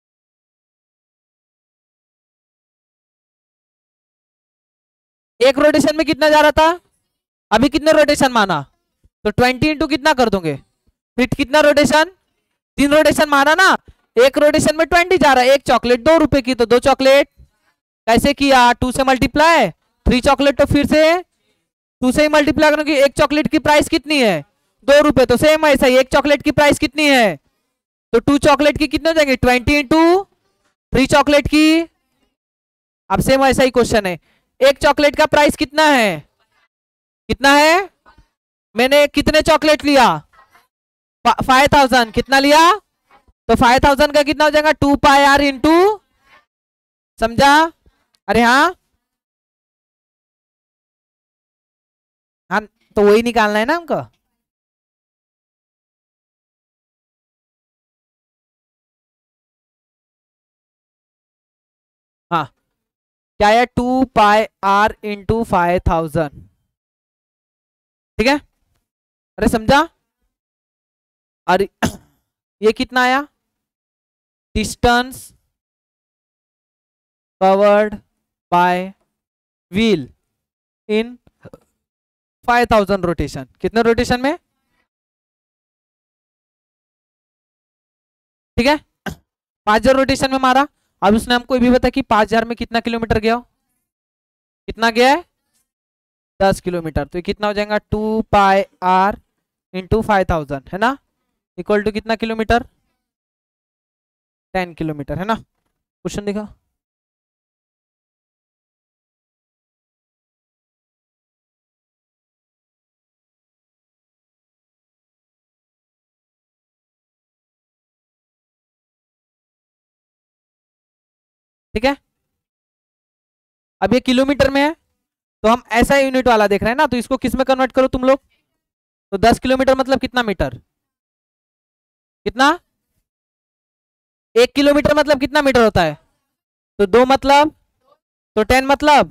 एक रोटेशन में कितना जा रहा था, अभी कितने रोटेशन माना, तो ट्वेंटी इंटू कितना कर दोगे, फिर कितना रोटेशन, तीन रोटेशन माना ना, एक रोटेशन में ट्वेंटी जा रहा है, एक चॉकलेट दो रुपए की, तो दो चॉकलेट, कैसे किया, टू से मल्टीप्लाई, थ्री चॉकलेट तो फिर से टू से ही मल्टीप्लाई करोगे, एक चॉकलेट की प्राइस कितनी है, दो रुपए, तो सेम ऐसा ही एक चॉकलेट की प्राइस कितनी है, तो टू चॉकलेट की कितने हो जाएंगे, ट्वेंटी इंटू थ्री चॉकलेट की। अब सेम ऐसा ही क्वेश्चन है, एक चॉकलेट का प्राइस कितना है, कितना है, मैंने कितने चॉकलेट लिया, फाइव थाउजेंड, कितना लिया, तो फाइव थाउजेंड का कितना हो जाएगा, टू पाई आर इंटू, समझा, अरे हाँ हाँ, तो वही निकालना है ना हमको। हाँ क्या है, two pi R into five thousand. ठीक है, अरे समझा, अरे ये कितना आया, distance covered by wheel in five thousand rotation, कितने रोटेशन में, ठीक है, पांच हजार रोटेशन में मारा। अब उसने हमको ये भी बताया कि पांच हजार में कितना किलोमीटर गया, कितना गया है, दस किलोमीटर, तो ये कितना हो जाएगा, two pi R into five thousand, है ना, इक्वल टू कितना किलोमीटर, टेन किलोमीटर, है ना। क्वेश्चन देखा। ठीक है, अब ये किलोमीटर में है तो हम ऐसा यूनिट वाला देख रहे हैं ना, तो इसको किस में कन्वर्ट करो तुम लोग, तो दस किलोमीटर मतलब कितना मीटर, कितना, एक किलोमीटर मतलब कितना मीटर होता है, तो दो मतलब, तो टेन मतलब,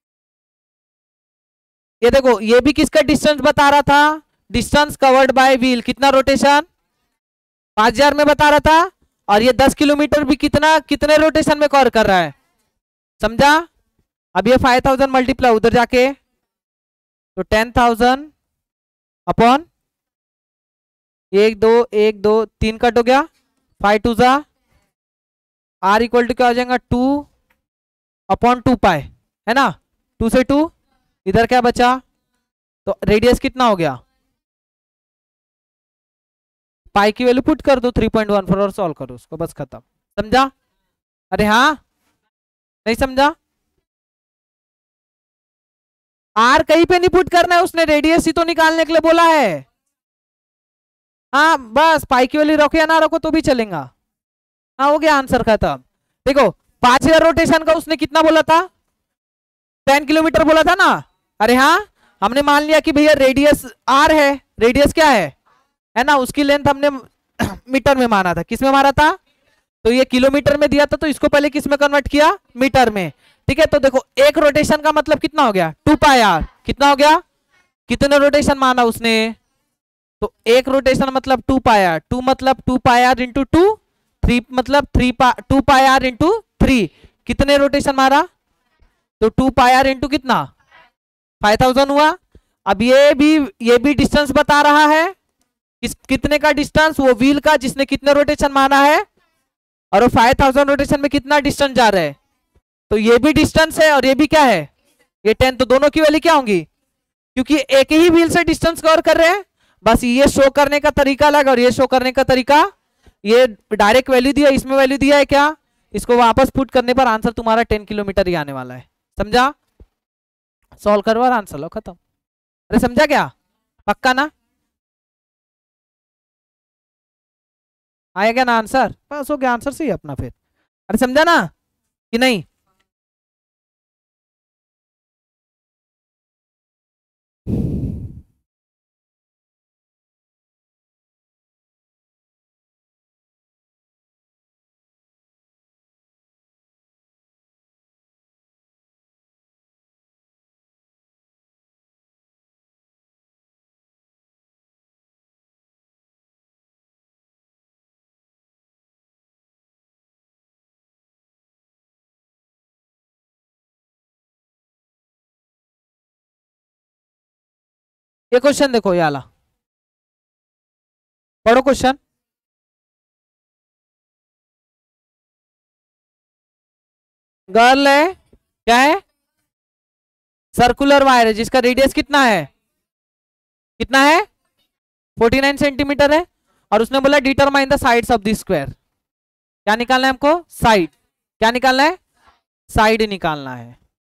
ये देखो ये भी किसका डिस्टेंस बता रहा था, डिस्टेंस कवर्ड बाय व्हील, कितना रोटेशन, पांच हजार में बता रहा था, और ये दस किलोमीटर भी कितना, कितने रोटेशन में कवर कर रहा है, समझा। अब ये फाइव थाउजेंड मल्टीप्लाई उधर जाके, तो टेन थाउजेंड अपॉन एक दो एक दो तीन कट हो गया, फाइव टू जा, आर इक्वल टू क्या हो जाएगा, टू अपॉन टू पाई, है ना, टू से टू, इधर क्या बचा, तो रेडियस कितना हो गया, पाई की वैल्यू पुट कर दो थ्री पॉइंट वन फोर और सॉल्व करो उसको, बस खत्म, समझा। अरे हाँ, नहीं समझा, आर कहीं पे नहीं पुट करना है, उसने रेडियस ही तो निकालने के लिए बोला है। हाँ बस पाई की वैल्यू रखो या ना रखो तो भी चलेगा। हाँ हो गया आंसर खत्म। देखो पांच हजार रोटेशन का उसने कितना बोला था, टेन किलोमीटर बोला था ना। अरे हाँ, हमने मान लिया कि भैया रेडियस आर है, रेडियस क्या है है ना, उसकी लेंथ हमने मीटर में माना था, किस में मारा था, तो ये किलोमीटर में दिया था, तो इसको पहले किस में कन्वर्ट किया, मीटर में। ठीक है, तो देखो एक रोटेशन का मतलब कितना हो गया, टू पाई आर, कितना हो गया, कितने रोटेशन माना उसने, तो एक रोटेशन मतलब टू पाई आर, टू मतलब two pi R into two, three मतलब थ्री पा two pi R into three, कितने रोटेशन मारा, तो टू पाई आर इंटू कितना, फाइव थाउजेंड हुआ। अब ये भी ये भी डिस्टेंस बता रहा है, किस कितने का डिस्टेंस, वो व्हील का जिसने कितने रोटेशन माना है, और वो फाइव थाउजेंड रोटेशन में कितना डिस्टेंस जा रहा है, तो ये भी डिस्टेंस है और ये भी क्या है, ये टेन, तो दोनों की वैल्यू क्या होंगी, क्योंकि एक ही व्हील से डिस्टेंस कवर कर रहे हैं, बस ये शो करने का तरीका अलग और ये शो करने का तरीका, ये डायरेक्ट वैल्यू दिया, इसमें वैल्यू दिया है क्या, इसको वापस पुट करने पर आंसर तुम्हारा टेन किलोमीटर ही आने वाला है, समझा। सॉल्व करो और आंसर लो, खत्म। अरे समझा क्या, पक्का ना, आएगा ना आंसर, बस हो गया, आंसर सही अपना फिर। अरे समझा ना कि नहीं, ये क्वेश्चन देखो, ये वाला पढ़ो क्वेश्चन, गर्ल है, क्या है, सर्कुलर वायर है जिसका रेडियस कितना है, कितना है, फोर्टी नाइन सेंटीमीटर है, और उसने बोला determine the sides of the square, क्या निकालना है हमको, साइड, क्या निकालना है, साइड निकालना है,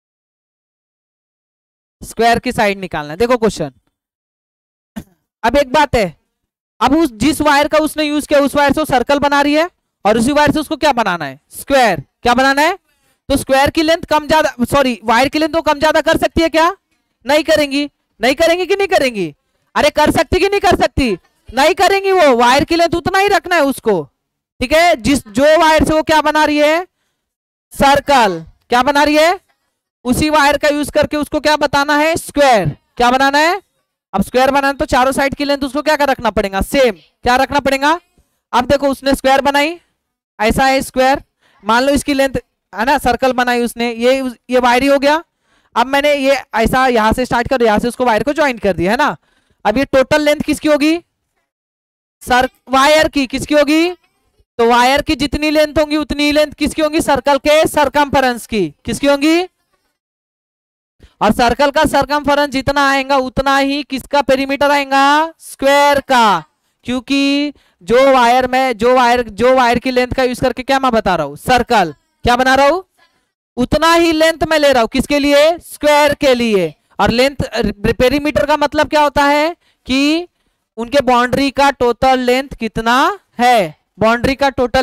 स्क्वायर की साइड निकालना है। देखो क्वेश्चन, अब एक बात है, अब उस जिस वायर का उसने यूज किया उस वायर से वो सर्कल बना रही है, और उसी वायर से उसको क्या बनाना है, स्क्वायर, क्या बनाना है, तो स्क्वायर की लेंथ कम ज्यादा, सॉरी वायर की लेंथ तो कम ज्यादा कर सकती है क्या, नहीं करेंगी, नहीं करेंगी कि नहीं करेंगी, अरे कर सकती कि नहीं कर सकती, नहीं करेंगी, वो वायर की लेंथ उतना ही रखना है उसको, ठीक है, जिस जो वायर से वो क्या बना रही है, सर्कल, क्या बना रही है, उसी वायर का यूज करके उसको क्या बताना है, स्क्वायर, क्या बनाना है। अब स्क्वायर बनाना तो चारों साइड की लेंथ उसको क्या कर रखना पड़ेगा, सेम, क्या रखना पड़ेगा। अब देखो उसने स्क्वायर बनाई, ऐसा है स्क्वायर, मान लो इसकी लेंथ है ना, सर्कल बनाई उसने, ये ये वायर ही हो गया। अब मैंने ये ऐसा यहां से स्टार्ट कर, यहां से उसको वायर को ज्वाइन कर दिया है ना। अब ये टोटल लेंथ किसकी होगी, सर वायर की, किसकी होगी, तो वायर की जितनी लेंथ होगी उतनी लेंथ किसकी होगी, सर्कल के सरकमफेरेंस की, किसकी होगी, और सर्कल का सरकमफेरेंस जितना आएगा उतना ही किसका पेरीमीटर आएगा, स्क्वायर का, क्योंकि जो वायर में जो वायर जो वायर की लेंथ का यूज करके क्या मैं बता रहा हूं, सर्कल, क्या बना रहा हूं, उतना ही लेंथ में ले रहा हूं, किसके लिए, स्क्वायर के लिए। और लेंथ पेरीमीटर का मतलब क्या होता है कि उनके बाउंड्री का टोटल लेंथ कितना है, बाउंड्री का टोटल लेंथ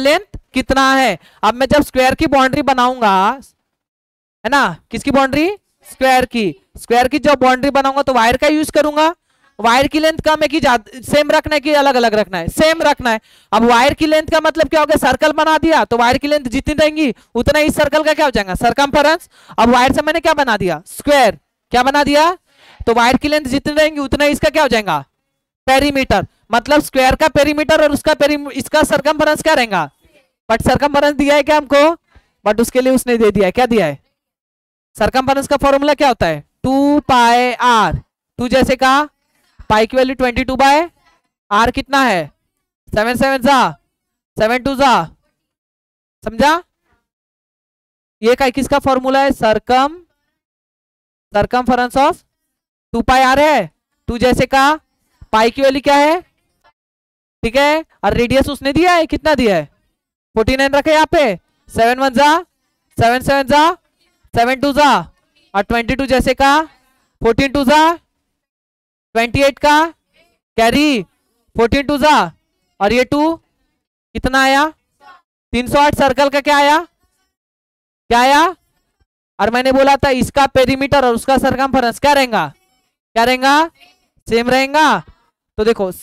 कितना है। अब मैं जब स्क्वायर की बाउंड्री बनाऊंगा, है ना, किसकी बाउंड्री, स्क्वायर की, स्क्वायर की जब बाउंड्री बनाऊंगा तो वायर का यूज करूंगा। वायर की लेंथ कम है कि सेम रखना है कि अलग अलग रखना है, सेम रखना है। अब वायर की लेंथ का मतलब क्या हो गया, सर्कल बना दिया तो वायर की लेंथ जितनी रहेंगी उतना इस सर्कल का क्या हो जाएगा, सरकमफेरेंस। अब वायर से मैंने क्या बना दिया, स्क्वायर, क्या बना दिया, तो वायर की लेंथ जितनी रहेंगी उतना इसका क्या हो जाएगा, पेरीमीटर। मतलब स्क्वायर का पेरीमीटर और उसका पेरी इसका सरकमफेरेंस क्या रहेगा, बट सरकमफेरेंस दिया है क्या हमको, बट उसके लिए उसने दे दिया है, क्या दिया है, सरकमफेरेंस का फॉर्मूला क्या होता है, टू पाई आर। टू जैसे कहा, पाई की value twenty two by R कितना है, सेवन सेवन जा सेवन टू जा, समझा। ये का किसका फॉर्मूला है, circum circumference of two pi R है। टू जैसे का पाई की वैल्यू क्या है, ठीक है, और रेडियस उसने दिया है, कितना दिया है, फोर्टी नाइन रखे यहाँ पे, सेवन वन जा सेवन सेवन जा सेवन टू जा, और ट्वेंटी टू जैसे का फोर्टीन टू जा ट्वेंटी एट का कैरी, फोर्टीन टू जा, और ये टू कितना आया, तीन सौ आठ सर्कल का क्या आया, क्या आया। और मैंने बोला था इसका पेरीमीटर और उसका सरकमफेरेंस क्या रहेगा, क्या रहेगा, सेम रहेगा। तो देखो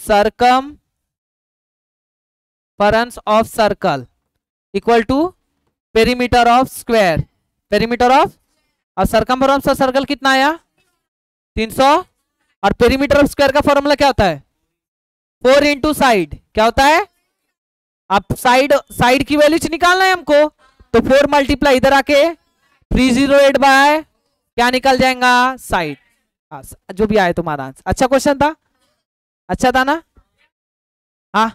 circumference of circle equal to perimeter of square, perimeter of, और सरकमफेरेंस ऑफ सर्कल कितना आया, तीन सौ, और पेरीमीटर ऑफ स्क्वायर का फॉर्मूला क्या होता है, फोर इंटू साइड, क्या होता है, अब साइड साइड की वैल्यू निकालना है हमको, तो फोर मल्टीप्लाई इधर आके थ्री जीरो एट बाय क्या निकल जाएगा, साइड। जो भी आए तुम्हारा आंसर, अच्छा क्वेश्चन था, अच्छा था ना, हाँ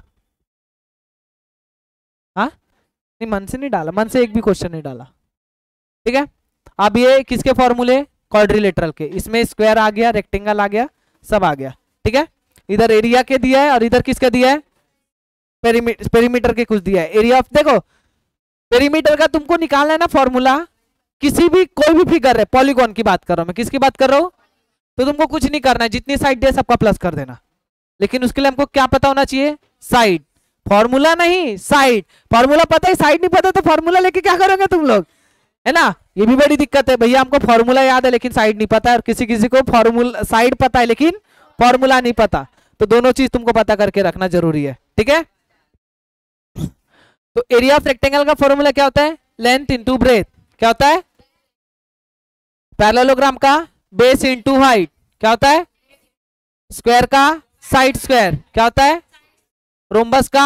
हाँ, नहीं मन से नहीं डाला, मन से एक भी क्वेश्चन नहीं डाला, ठीक है। अब ये किसके फॉर्मूले, क्वाड्रिलेटरल के, इसमें स्क्वायर आ गया, रेक्टेंगल आ गया, सब आ गया, ठीक है। इधर एरिया के दिया है और इधर किसका दिया है, पेरीमीटर, पेरीमीटर के कुछ दिया है। एरिया ऑफ, देखो पेरीमीटर का तुमको निकालना है ना फॉर्मूला, किसी भी कोई भी फिगर है, पॉलीगॉन की बात कर रहा हूं मैं, किसकी बात कर रहा हूं, तो तुमको कुछ नहीं करना है, जितनी साइड दे सबका प्लस कर देना, लेकिन उसके लिए हमको क्या पता होना चाहिए, साइड, फॉर्मूला नहीं साइड। फॉर्मूला पता है, साइड नहीं पता तो फॉर्मूला लेके क्या करोगे तुम लोग, है ना। ये भी बड़ी दिक्कत है भैया, हमको फॉर्मूला याद है लेकिन साइड नहीं पता है, और किसी किसी को फॉर्मूला साइड पता है लेकिन फॉर्मूला नहीं पता, तो दोनों चीज तुमको पता करके रखना जरूरी है, ठीक है। तो एरिया ऑफ रेक्टेंगल का फॉर्मूला क्या होता है, लेंथ इंटू ब्रेथ, क्या होता है, पैरेललोग्राम का बेस इंटू हाइट, क्या होता है, स्क्वायर का साइड स्क्वायर, क्या होता है, रोम्बस का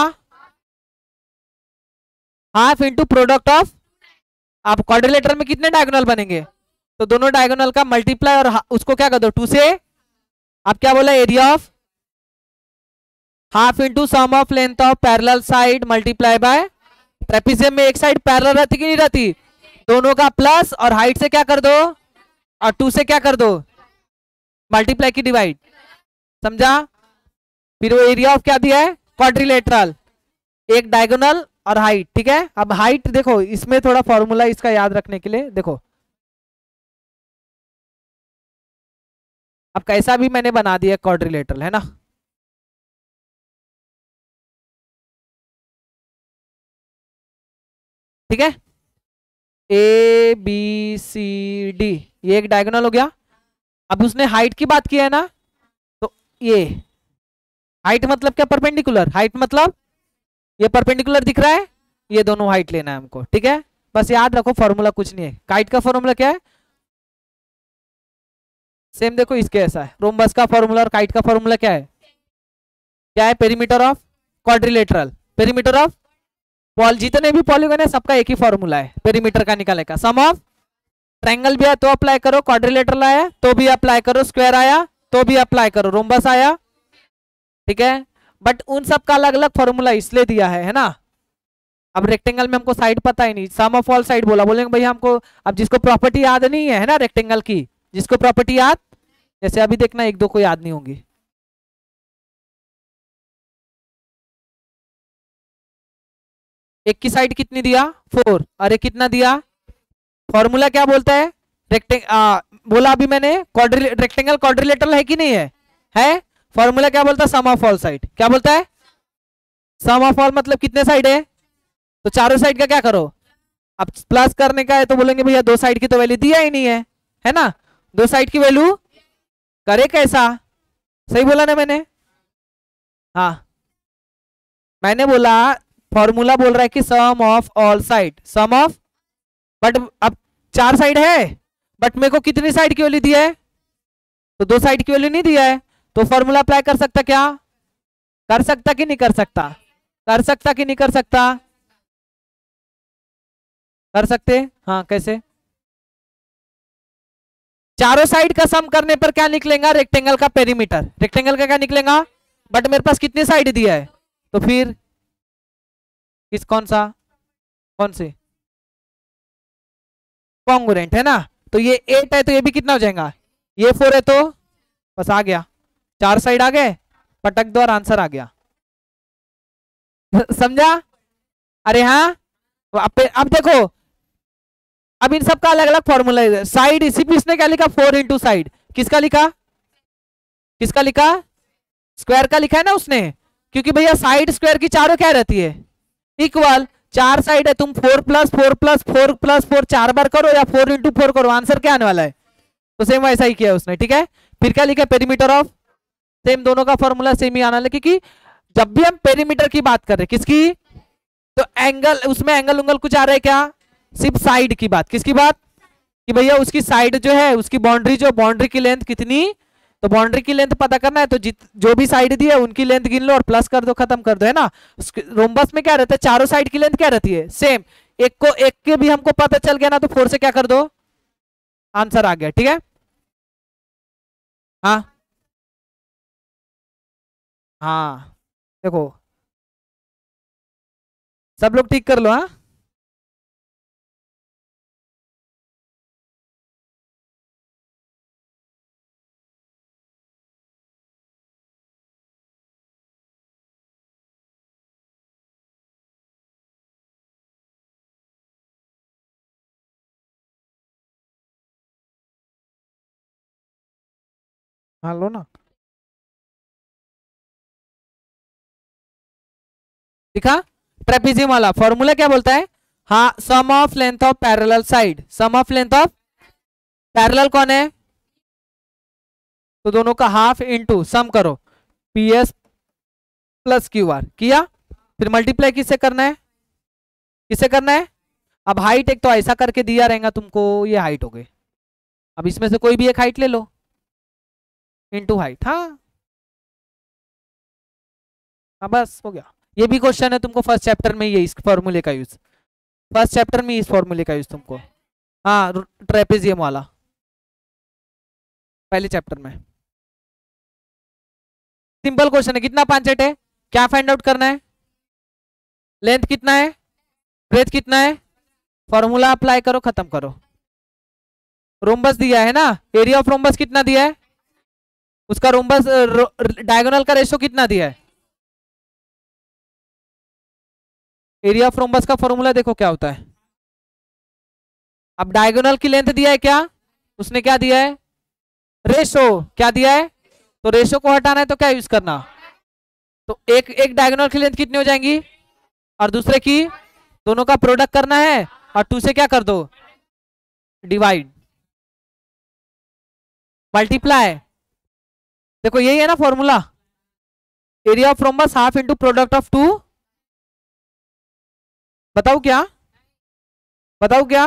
हाफ इंटू प्रोडक्ट ऑफ। आप क्वाड्रिलेटरल में कितने डायगोनल बनेंगे, तो दोनों डायगोनल का मल्टीप्लाई और उसको क्या कर दो टू से। आप क्या बोला, area of half into sum of length of parallel side multiply by trapezium में एक साइड पैरेलल रहती कि नहीं रहती, दोनों का प्लस, और हाइट से क्या कर दो, और टू से क्या कर दो, मल्टीप्लाई की डिवाइड, समझा। फिर वो एरिया ऑफ क्या दिया है, क्वाड्रिलेटरल, एक डायगोनल और हाइट, ठीक है। अब हाइट देखो, इसमें थोड़ा फॉर्मूला इसका याद रखने के लिए देखो, अब कैसा भी मैंने बना दिया क्वाड्रिलेटरल, है ना, ठीक है। ए बी सी डी, ये एक डायगोनल हो गया। अब उसने हाइट की बात की है ना, तो ये हाइट मतलब क्या, परपेंडिकुलर, हाइट मतलब ये परपेंडिकुलर दिख रहा है, ये दोनों हाइट लेना है हमको, ठीक है। बस याद रखो फॉर्मूला कुछ नहीं है, हाइट का फॉर्मूला क्या है, सेम देखो इसके ऐसा है, रोम्बस का फॉर्मूला और काइट का फॉर्मूला क्या है, क्या है, perimeter of quadrilateral, perimeter of poly, जितने भी पॉलीगॉन है सबका एक ही फॉर्मूला है पेरीमीटर का निकालने का। सम ऑफ ट्रायंगल भी आया तो अप्लाई करो, क्वाड्रिलेटरल आया तो भी अप्लाई करो, स्क्वायर आया तो भी अप्लाई करो, रोम्बस आया, ठीक है। बट उन सब का अलग अलग फॉर्मूला इसलिए दिया है, है ना। अब रेक्टेंगल में हमको साइड पता ही नहीं, सम ऑफ ऑल साइड बोला, बोलेंगे भैया हमको, अब जिसको प्रॉपर्टी याद नहीं है, है ना, रेक्टेंगल की जिसको प्रॉपर्टी याद, जैसे अभी देखना एक दो को याद नहीं होंगी, एक की साइड कितनी दिया, फोर, और एक कितना दिया, फॉर्मूला क्या बोलता है, रेक्टेंग आ, बोला अभी मैंने, क्वाड्रि रेक्टेंगल क्वाड्रिलेटरल है कि नहीं है, है। फॉर्मूला क्या बोलता है, सम ऑफ ऑल साइड, क्या बोलता है, सम ऑफ ऑल मतलब कितने साइड है, तो चारों साइड का क्या करो, अब प्लस करने का है तो बोलेंगे भैया दो साइड की तो वैल्यू दिया ही नहीं है, है ना, दो साइड की वैल्यू करे कैसा, सही बोला ना मैंने, हाँ मैंने बोला फॉर्मूला बोल रहा है कि sum of all side, sum of, but अब चार साइड है बट मेरे को कितनी साइड की वैल्यू दिया है, तो दो साइड की वैल्यू नहीं दिया है, तो फॉर्मूला अप्लाई कर सकता, क्या कर सकता कि नहीं कर सकता, कर सकता कि नहीं कर सकता, कर सकते, हाँ कैसे, चारों साइड का सम करने पर क्या निकलेगा, रेक्टेंगल का पेरीमीटर, रेक्टेंगल का क्या निकलेगा, बट मेरे पास कितनी साइड दिया है, तो फिर किस कौन सा, कौन से कॉन्ग्रुएंट है ना, तो ये एट है तो ये भी कितना हो जाएगा, ये फोर है तो बस आ गया, चार साइड आ गए, पटक दो और आंसर आ गया। समझा, अरे हाँ, अब अब देखो, अब इन सब का अलग अलग फॉर्मूला है, साइड इसी पे इसने क्या लिखा, फोर इंटू साइड, किसका लिखा, किसका लिखा, स्क्वायर का लिखा है ना उसने, क्योंकि भैया साइड स्क्वायर की चारों क्या रहती है, इक्वल, चार साइड है, तुम four plus four plus four plus four चार बार करो या फोर इंटू फोर करो, आंसर क्या आने वाला है, तो सेम वैसा ही किया उसने, ठीक है। फिर क्या लिखा, पेरीमीटर ऑफ, सेम दोनों का फॉर्मूला सेम ही आना है, क्योंकि जब भी हम पेरीमीटर की बात कर रहे हैं किसकी, तो एंगल, उसमें एंगल उंगल कुछ आ रहा है क्या, सिर्फ साइड की बात, किसकी बात, कि भैया उसकी साइड जो है उसकी बाउंड्री, जो बाउंड्री की लेंथ कितनी, तो बाउंड्री की लेंथ पता करना है तो जित जो भी साइड दी है उनकी लेंथ गिन लो और प्लस कर दो, खत्म कर दो, है ना। रोम्बस में क्या रहता है, चारों साइड की लेंथ क्या रहती है सेम, एक को एक के भी हमको पता चल गया ना तो फोर से क्या कर दो, आंसर आ गया, ठीक है। हाँ हाँ देखो, सब लोग ठीक कर लो, हाँ हाँ लो ना, दिखा, ट्रेपेजियम वाला फॉर्मूला क्या बोलता है, हाँ sum of length of parallel side, sum of length of parallel कौन है, तो दोनों का हाफ इनटू सम करो, P S plus Q R किया, फिर मल्टीप्लाई किससे करना है, किससे करना है, अब हाइट एक तो ऐसा करके दिया रहेगा तुमको, ये हाइट हो गई, अब इसमें से कोई भी एक हाइट ले लो इनटू हाइट, हाँ हाँ बस हो गया, ये भी क्वेश्चन है तुमको फर्स्ट चैप्टर में, ये इस फॉर्मूले का यूज, फर्स्ट चैप्टर में इस फॉर्मूले का यूज तुमको, हाँ ट्रेपेजियम वाला पहले चैप्टर में, सिंपल क्वेश्चन है, कितना पांचेट है, क्या फाइंड आउट करना है, लेंथ कितना है, ब्रेथ कितना है, फॉर्मूला अप्लाई करो, खत्म करो, रोम्बस दिया है ना, एरिया ऑफ रोम्बस कितना दिया है, उसका रोम्बस डायगोनल का रेशो कितना दिया है, एरिया ऑफ रोम्बस का फॉर्मूला देखो क्या होता है, अब डायगोनल की लेंथ दिया है क्या, उसने क्या दिया है, रेशो क्या दिया है, तो रेशो को हटाना है तो क्या यूज करना, तो एक एक डायगोनल की लेंथ कितनी हो जाएंगी और दूसरे की, दोनों का प्रोडक्ट करना है और टू से क्या कर दो, डिवाइड, मल्टीप्लाई, देखो यही है ना formula, area of rhombus half into product of two, बताओ क्या, बताओ क्या,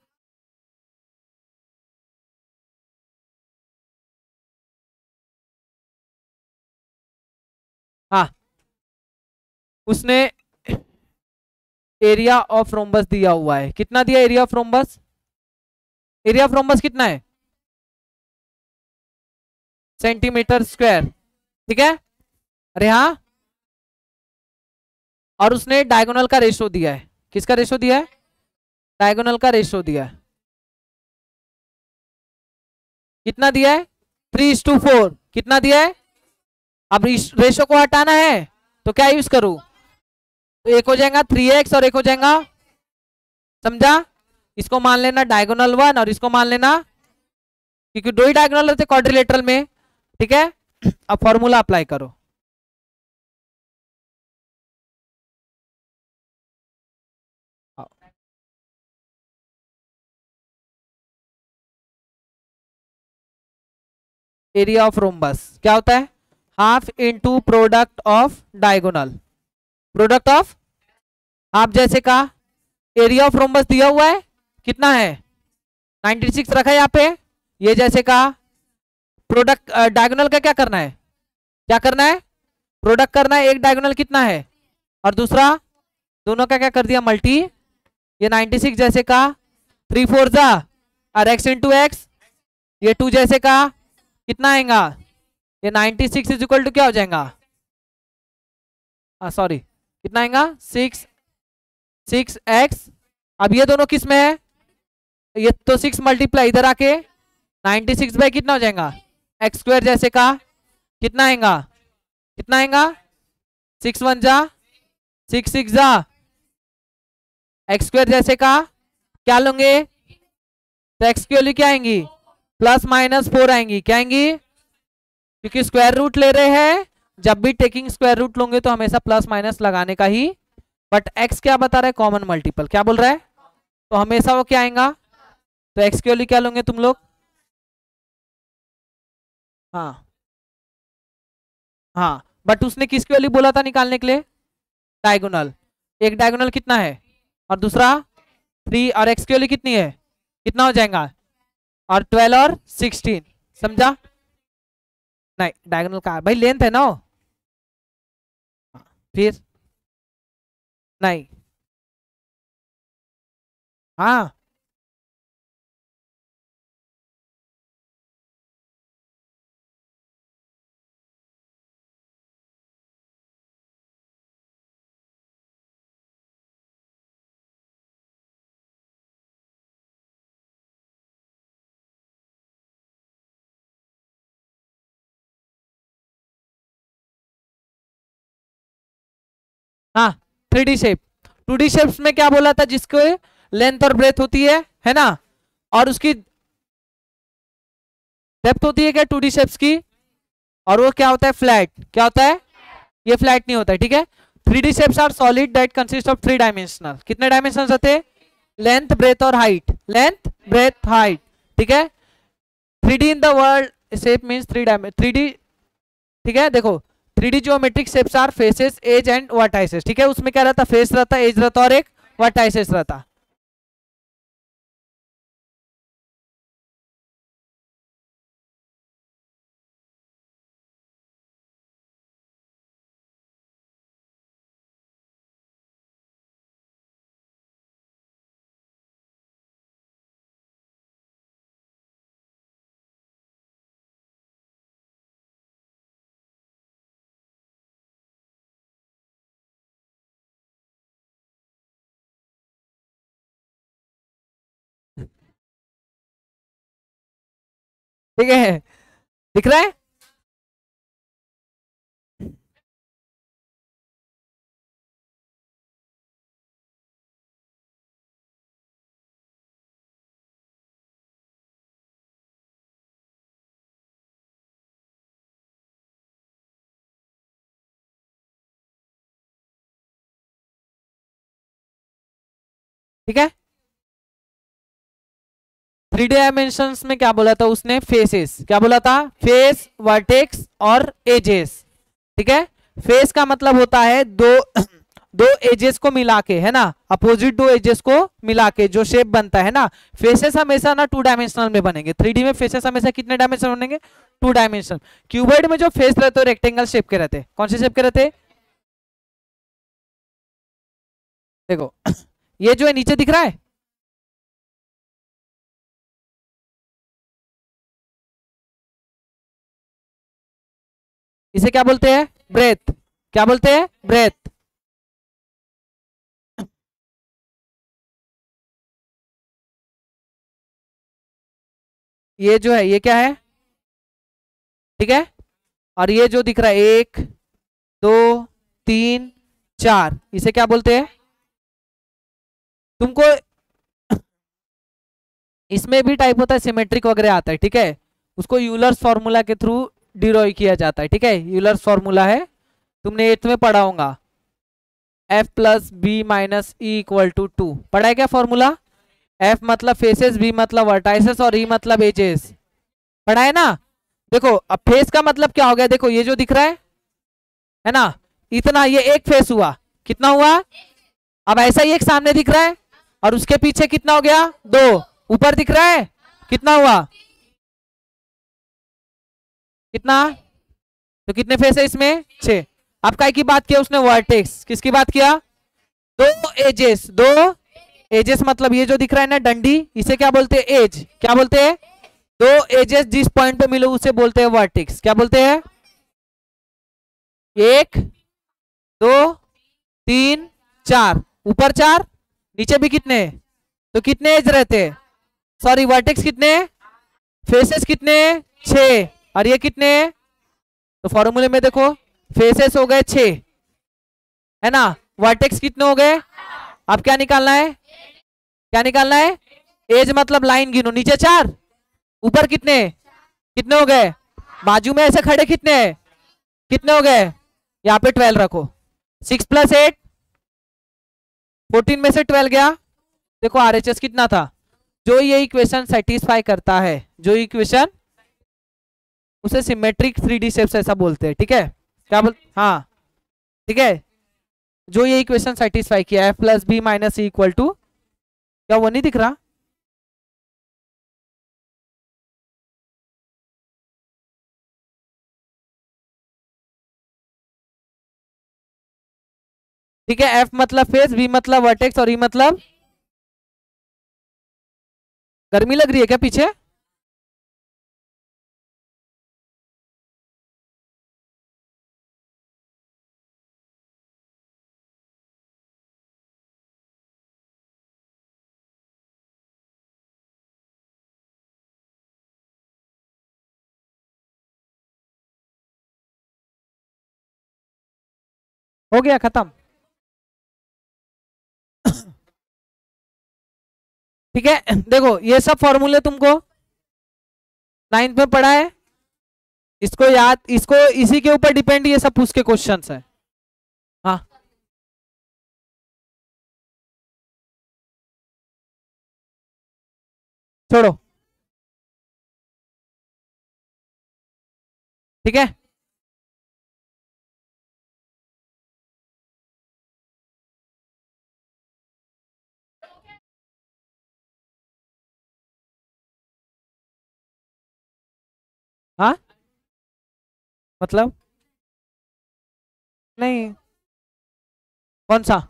हाँ उसने एरिया ऑफ रोम्बस दिया हुआ है, कितना दिया area of rhombus, area of rhombus कितना है, सेंटीमीटर स्क्वायर, ठीक है, अरे हाँ, और उसने डायगोनल का रेशो दिया है, किसका रेशो दिया है, डायगोनल का रेशो दिया है, कितना दिया है, थ्री इज टू फोर, कितना दिया है, अब इस रेशो को हटाना है तो क्या यूज करूं, तो एक हो जाएगा थ्री एक्स और एक हो जाएगा, समझा, इसको मान लेना डायगोनल वन और इसको मान लेना, क्योंकि दो ही डायगोनल रहते क्वाड्रिलेटरल में, ठीक है। अब फॉर्मूला अप्लाई करो, एरिया ऑफ रोम्बस क्या होता है? Half into product of diagonal, product of half जैसे का एरिया ऑफ रोम्बस दिया हुआ है कितना है छियानवे रखा है यहाँ पे, ये जैसे का प्रोडक्ट डायगोनल का क्या करना है, क्या करना है प्रोडक्ट करना है, एक डायगोनल कितना है और दूसरा, दोनों का क्या कर दिया मल्टी, ये छियानवे जैसे का थ्री फोर जा और एक्स इंटू एक्स, ये टू जैसे का कितना आएगा, ये छियानवे इज इक्वल टू क्या हो जाएगा, हाँ सॉरी कितना आएगा सिक्स सिक्स एक्स, अब ये दोनों किस में है, ये तो सिक्स मल्टीप्लाई इधर आके छियानवे बाई कितना हो जाएगा एक्स स्क्वायर जैसे का कितना आएगा, कितना आएगा सिक्स वन जा सिक्स सिक्स जा एक्स स्क्वायर जैसे का क्या लोगे तो एक्स की वैल्यू क्या आएंगी प्लस माइनस फोर आएंगी, क्या आएंगी क्योंकि स्क्वायर रूट ले रहे हैं, जब भी टेकिंग स्क्वायर रूट लोगे तो हमेशा प्लस माइनस लगाने का ही, बट एक्स क्या बता रहा है कॉमन मल्टीपल, क्या बोल रहा है तो हमेशा वो क्या आएगा, तो एक्स की वैल्यू क्या लोगे तुम लोग, हाँ हाँ बट उसने किसकी वैल्यू बोला था निकालने के लिए, डायगोनल, एक डायगोनल कितना है और दूसरा थ्री और एक्स की वैल्यू कितनी है कितना हो जाएगा, और ट्वेल्व और सिक्सटीन, समझा नहीं डायगोनल का भाई लेंथ है ना, फिर नहीं हाँ हाँ three D shape, two D shapes में क्या बोला था जिसको लेंथ और ब्रेथ होती है है ना, और उसकी डेप्थ होती है क्या टू डी शेप्स की, और वो क्या होता है फ्लैट, क्या होता है ये फ्लैट नहीं होता है, ठीक है। Three D shapes are solid that consist of three dimensional, कितने डायमेंशन होते हैं लेंथ ब्रेथ और हाइट, लेंथ ब्रेथ हाइट, ठीक है। Three D in the world shape means three dimension three D, ठीक है। देखो three D geometric shapes are faces edge and vertices, ठीक है, उसमें क्या रहता फेस रहता एज रहता और एक वर्टाइसेस रहता, ठीक है, दिख रहा है। ठीक है, थ्री डायमेंशन में क्या बोला था उसने फेसेस, क्या बोला था फेस वर्टेक्स और एजेस, ठीक है। फेस का मतलब होता है दो दो एजेस को मिला के, है ना, अपोजिट दो एजेस को मिला के जो शेप बनता है ना, फेसेस हमेशा ना टू डायमेंशनल में बनेंगे, थ्री डी में फेसेस हमेशा कितने डायमेंशन बनेंगे टू डायमेंशन। क्यूबॉइड में जो फेस रहते हैं रेक्टेंगल शेप के रहते हैं, कौन से शेप के रहते हैं, देखो ये जो है नीचे दिख रहा है, इसे क्या बोलते हैं ब्रेथ, क्या बोलते हैं ब्रेथ, ये जो है ये क्या है, ठीक है, और ये जो दिख रहा है एक दो तीन चार, इसे क्या बोलते हैं, तुमको इसमें भी टाइप होता है सिमेट्रिक वगैरह आता है, ठीक है, उसको यूलर्स फॉर्मूला के थ्रू डिराइव किया जाता है, ठीक है, यूलर्स फॉर्मूला है, तुमने एट्थ में पढ़ा होगा, F plus B minus E equal to two, पढ़ा है क्या फॉर्मूला, एफ मतलब फेसेस, बी मतलब वर्टाइसेस और ई मतलब एजेस, पढ़ा है ना। देखो अब फेस का मतलब क्या हो गया, देखो ये जो दिख रहा है है ना, इतना ये एक फेस हुआ, कितना हुआ। अब ऐसा ही एक सामने दिख रहा है और उसके पीछे कितना हो गया, दो। ऊपर दिख रहा है कितना हुआ, कितना, तो कितने फेस है इसमें, छह। अब काय की बात किया उसने, वर्टेक्स, किसकी बात किया, दो एजेस, दो एजेस मतलब ये जो दिख रहा है ना डंडी, इसे क्या बोलते हैं, एज, क्या बोलते हैं, दो एजेस जिस पॉइंट पे मिले उसे बोलते हैं वर्टेक्स, क्या बोलते हैं, एक, दो, तीन, चार, ऊपर चार, नीचे भी कितने, तो कितने एज रहते हैं, सॉरी वर्टेक्स कितने, फेसेस कितने, छह, और ये कितने, तो फॉर्मूले में देखो फेसेस हो गए छह, है ना, वर्टेक्स कितने हो गए। अब क्या निकालना है, क्या निकालना है, एज मतलब लाइन गिनो, नीचे चार, ऊपर कितने, कितने हो गए, बाजू में ऐसे खड़े कितने हैं, कितने हो गए, यहाँ पे ट्वेल्व रखो, सिक्स प्लस एट, फोर्टीन में से ट्वेल्व गया, देखो आरएचएस कितना था, जो ये इक्वेशन सेटिस्फाई करता है, जो इक्वेशन, उसे सिमेट्रिक थ्री डी शेप्स ऐसा बोलते हैं, ठीक है, क्या बोल, हाँ ठीक है, जो ये इक्वेशन सेटिस्फाई किया है plus B minus C equal to, क्या वो नहीं दिख रहा, ठीक है, एफ मतलब फेस, बी मतलब वर्टेक्स और ई मतलब, गर्मी लग रही है क्या पीछे, हो गया खत्म, ठीक है। देखो ये सब फॉर्मूले तुमको नाइन्थ में पढ़ा है, इसको याद, इसको इसी के ऊपर डिपेंड ये सब पूछ के क्वेश्चंस है, हाँ छोड़ो, ठीक है, हाँ मतलब, नहीं, कौन सा,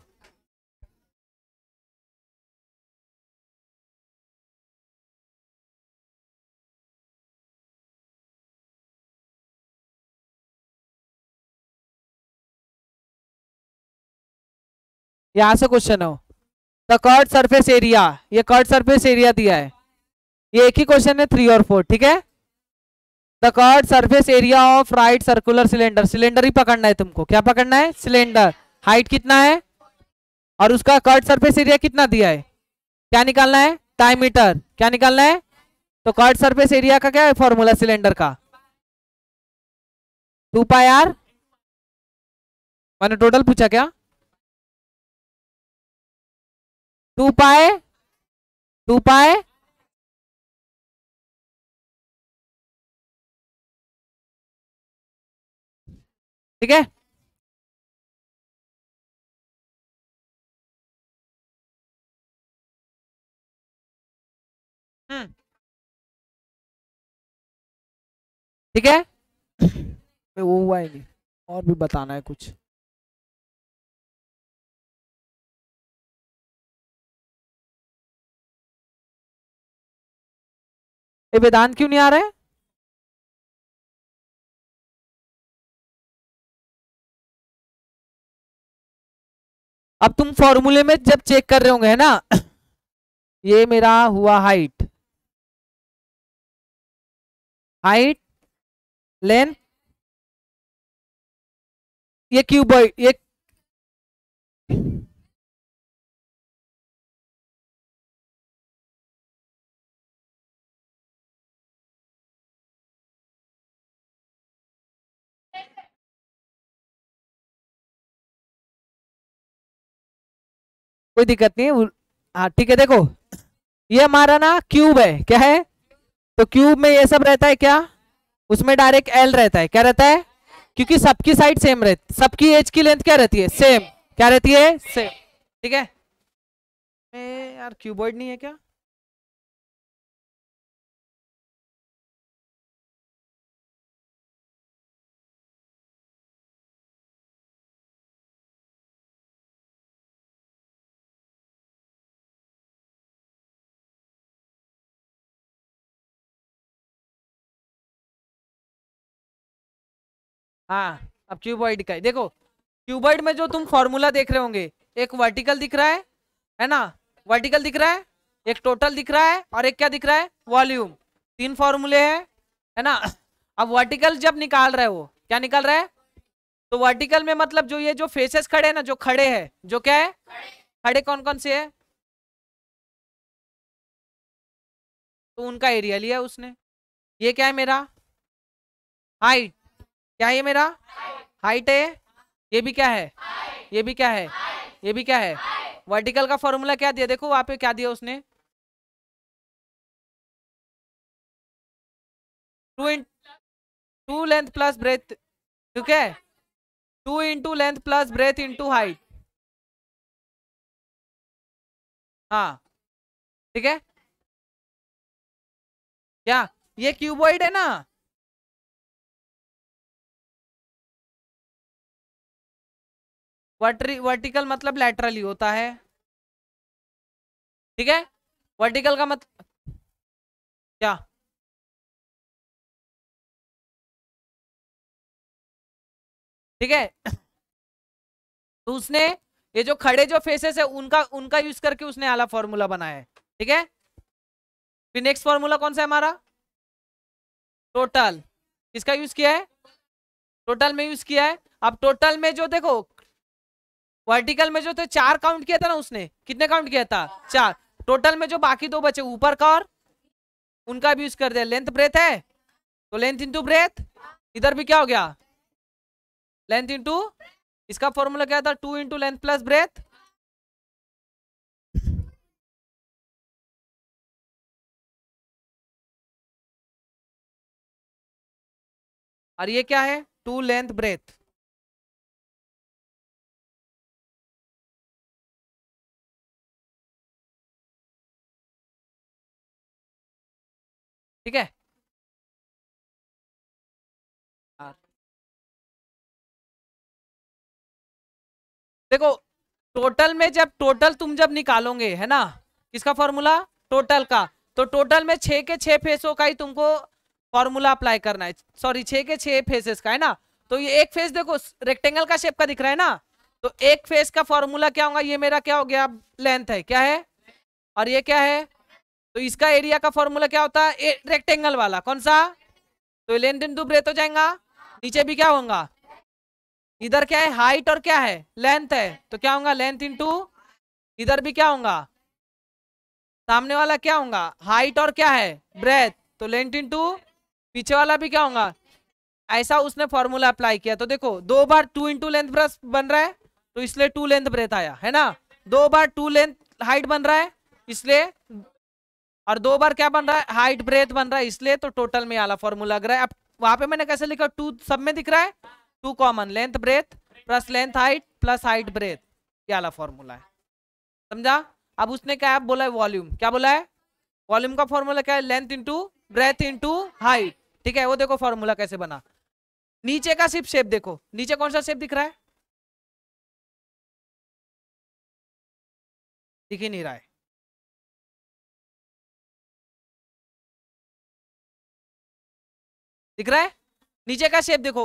यहां से क्वेश्चन हो, द कर्व सरफेस एरिया, ये कर्व सरफेस एरिया दिया है, ये एक ही क्वेश्चन है थ्री और फोर, ठीक है, the curve surface area of right circular cylinder, cylinder ही पकड़ना है तुमको, क्या पकड़ना है, सिलेंडर, हाइट कितना है और उसका कर्व सरफेस एरिया कितना दिया है, क्या निकालना है, डायमीटर, क्या निकालना है, तो कर्व सरफेस एरिया का क्या है फॉर्मूला सिलेंडर का, टू पाई आर, मैंने टोटल पूछा क्या, टू पाए, टू पाए, ठीक है, हम्म ठीक है, वो हुआ ही नहीं, और भी बताना है कुछ, ये वेदांत क्यों नहीं आ रहा है, अब तुम फॉर्मूले में जब चेक कर रहे होंगे है ना, ये मेरा हुआ हाइट, हाइट, लेंथ, ये क्यूबॉइड, ये कोई दिक्कत नहीं है, हाँ ठीक है, देखो ये हमारा ना क्यूब है, क्या है, तो क्यूब में ये सब रहता है क्या, उसमें डायरेक्ट एल रहता है। क्या रहता है? क्योंकि सबकी साइड सेम रहती, सबकी एज की लेंथ क्या रहती है? सेम। क्या रहती है? सेम। ठीक है। ए यार क्यूबॉइड नहीं है क्या? हाँ, अब क्यूबॉइड का देखो। क्यूबॉइड में जो तुम फॉर्मूला देख रहे होंगे, एक वर्टिकल दिख रहा है है ना? वर्टिकल दिख रहा है, एक टोटल दिख रहा है, और एक क्या दिख रहा है? वॉल्यूम। तीन फॉर्मूले हैं, है ना? अब वर्टिकल जब निकाल रहे हो, क्या निकाल रहा है? तो वर्टिकल में मतलब जो ये जो फेसेस खड़े हैं ना, जो खड़े हैं, जो क्या है खड़े, कौन कौन से है? तो उनका एरिया लिया उसने। ये क्या है मेरा? हाइट। क्या है ये मेरा? हाइट है। ये भी क्या है? ये भी क्या है? ये भी क्या है? वर्टिकल का फॉर्मूला क्या दिया? देखो वहां पे क्या दिया उसने। Two into length plus breadth. ठीक है, two into length plus breadth into height. हाँ, ठीक है। क्या ये क्यूबॉइड है ना? वर्टरी वर्टिकल मतलब लैटरली होता है। ठीक है, वर्टिकल का मतलब क्या? ठीक है, तो उसने ये जो खड़े जो फेसेस है उनका उनका यूज करके उसने आला फॉर्मूला बनाया है। ठीक है, फिर नेक्स्ट फॉर्मूला कौन सा है हमारा? टोटल। किसका यूज किया है? टोटल में यूज किया है। अब टोटल में जो देखो, वर्टिकल में जो थे चार काउंट किया था ना उसने, कितने काउंट किया था? चार। टोटल में जो बाकी दो बचे ऊपर का और उनका भी यूज कर दिया। लेंथ ब्रेथ है, तो लेंथ इंटू ब्रेथ। इधर भी क्या हो गया? लेंथ इंटू, इसका फॉर्मूला क्या था? Two into length plus breadth. और ये क्या है? Two length breadth. ठीक है। हाँ। देखो, टोटल में जब टोटल तुम जब निकालोगे, है ना, किसका फॉर्मूला? टोटल का। तो टोटल में छह के छह फेसों का ही तुमको फॉर्मूला अप्लाई करना है। सॉरी, छह के छह फेसेस का, है ना? तो ये एक फेस देखो रेक्टेंगल का शेप का दिख रहा है ना, तो एक फेस का फॉर्मूला क्या होगा? ये मेरा क्या हो गया? लेंथ है। क्या है? और ये क्या है? तो इसका एरिया का फॉर्मूला क्या होता है? रेक्टेंगल वाला कौन सा? तो लेंथ इंटू ब्रेथ हो जाएगा। नीचे भी क्या होगा? इधर क्या है? हाइट और क्या है? लेंथ है, तो क्या होगा? लेंथ इंटू, इधर भी क्या होगा? सामने वाला क्या होगा? हाइट और क्या है? ब्रेथ, तो लेंथ इंटू पीछे वाला भी क्या होगा? ऐसा उसने फॉर्मूला अप्लाई किया। तो देखो दो बार टू इंटू लेंथ ब्रेथ बन रहा है, तो इसलिए टू लेंथ ब्रेथ आया, है ना? दो बार टू लेंथ हाइट बन रहा है इसलिए, और दो बार क्या बन रहा है? हाइट ब्रेथ बन रहा है इसलिए, तो टोटल में आला फॉर्मूला लग रहा है। अब वहां पे मैंने कैसे लिखा? टू सब में दिख रहा है, two common, length breadth plus length height plus height breadth, ये आला फॉर्मूला है। समझा? अब उसने क्या बोला है? वॉल्यूम। क्या बोला है? वॉल्यूम का फॉर्मूला क्या है? Length into breadth into height. ठीक है, वो देखो फॉर्मूला कैसे बना। नीचे का सिर्फ शेप देखो, नीचे कौन सा शेप दिख रहा है? दिख ही नहीं रहा है। दिख रहा है? नीचे का शेप देखो।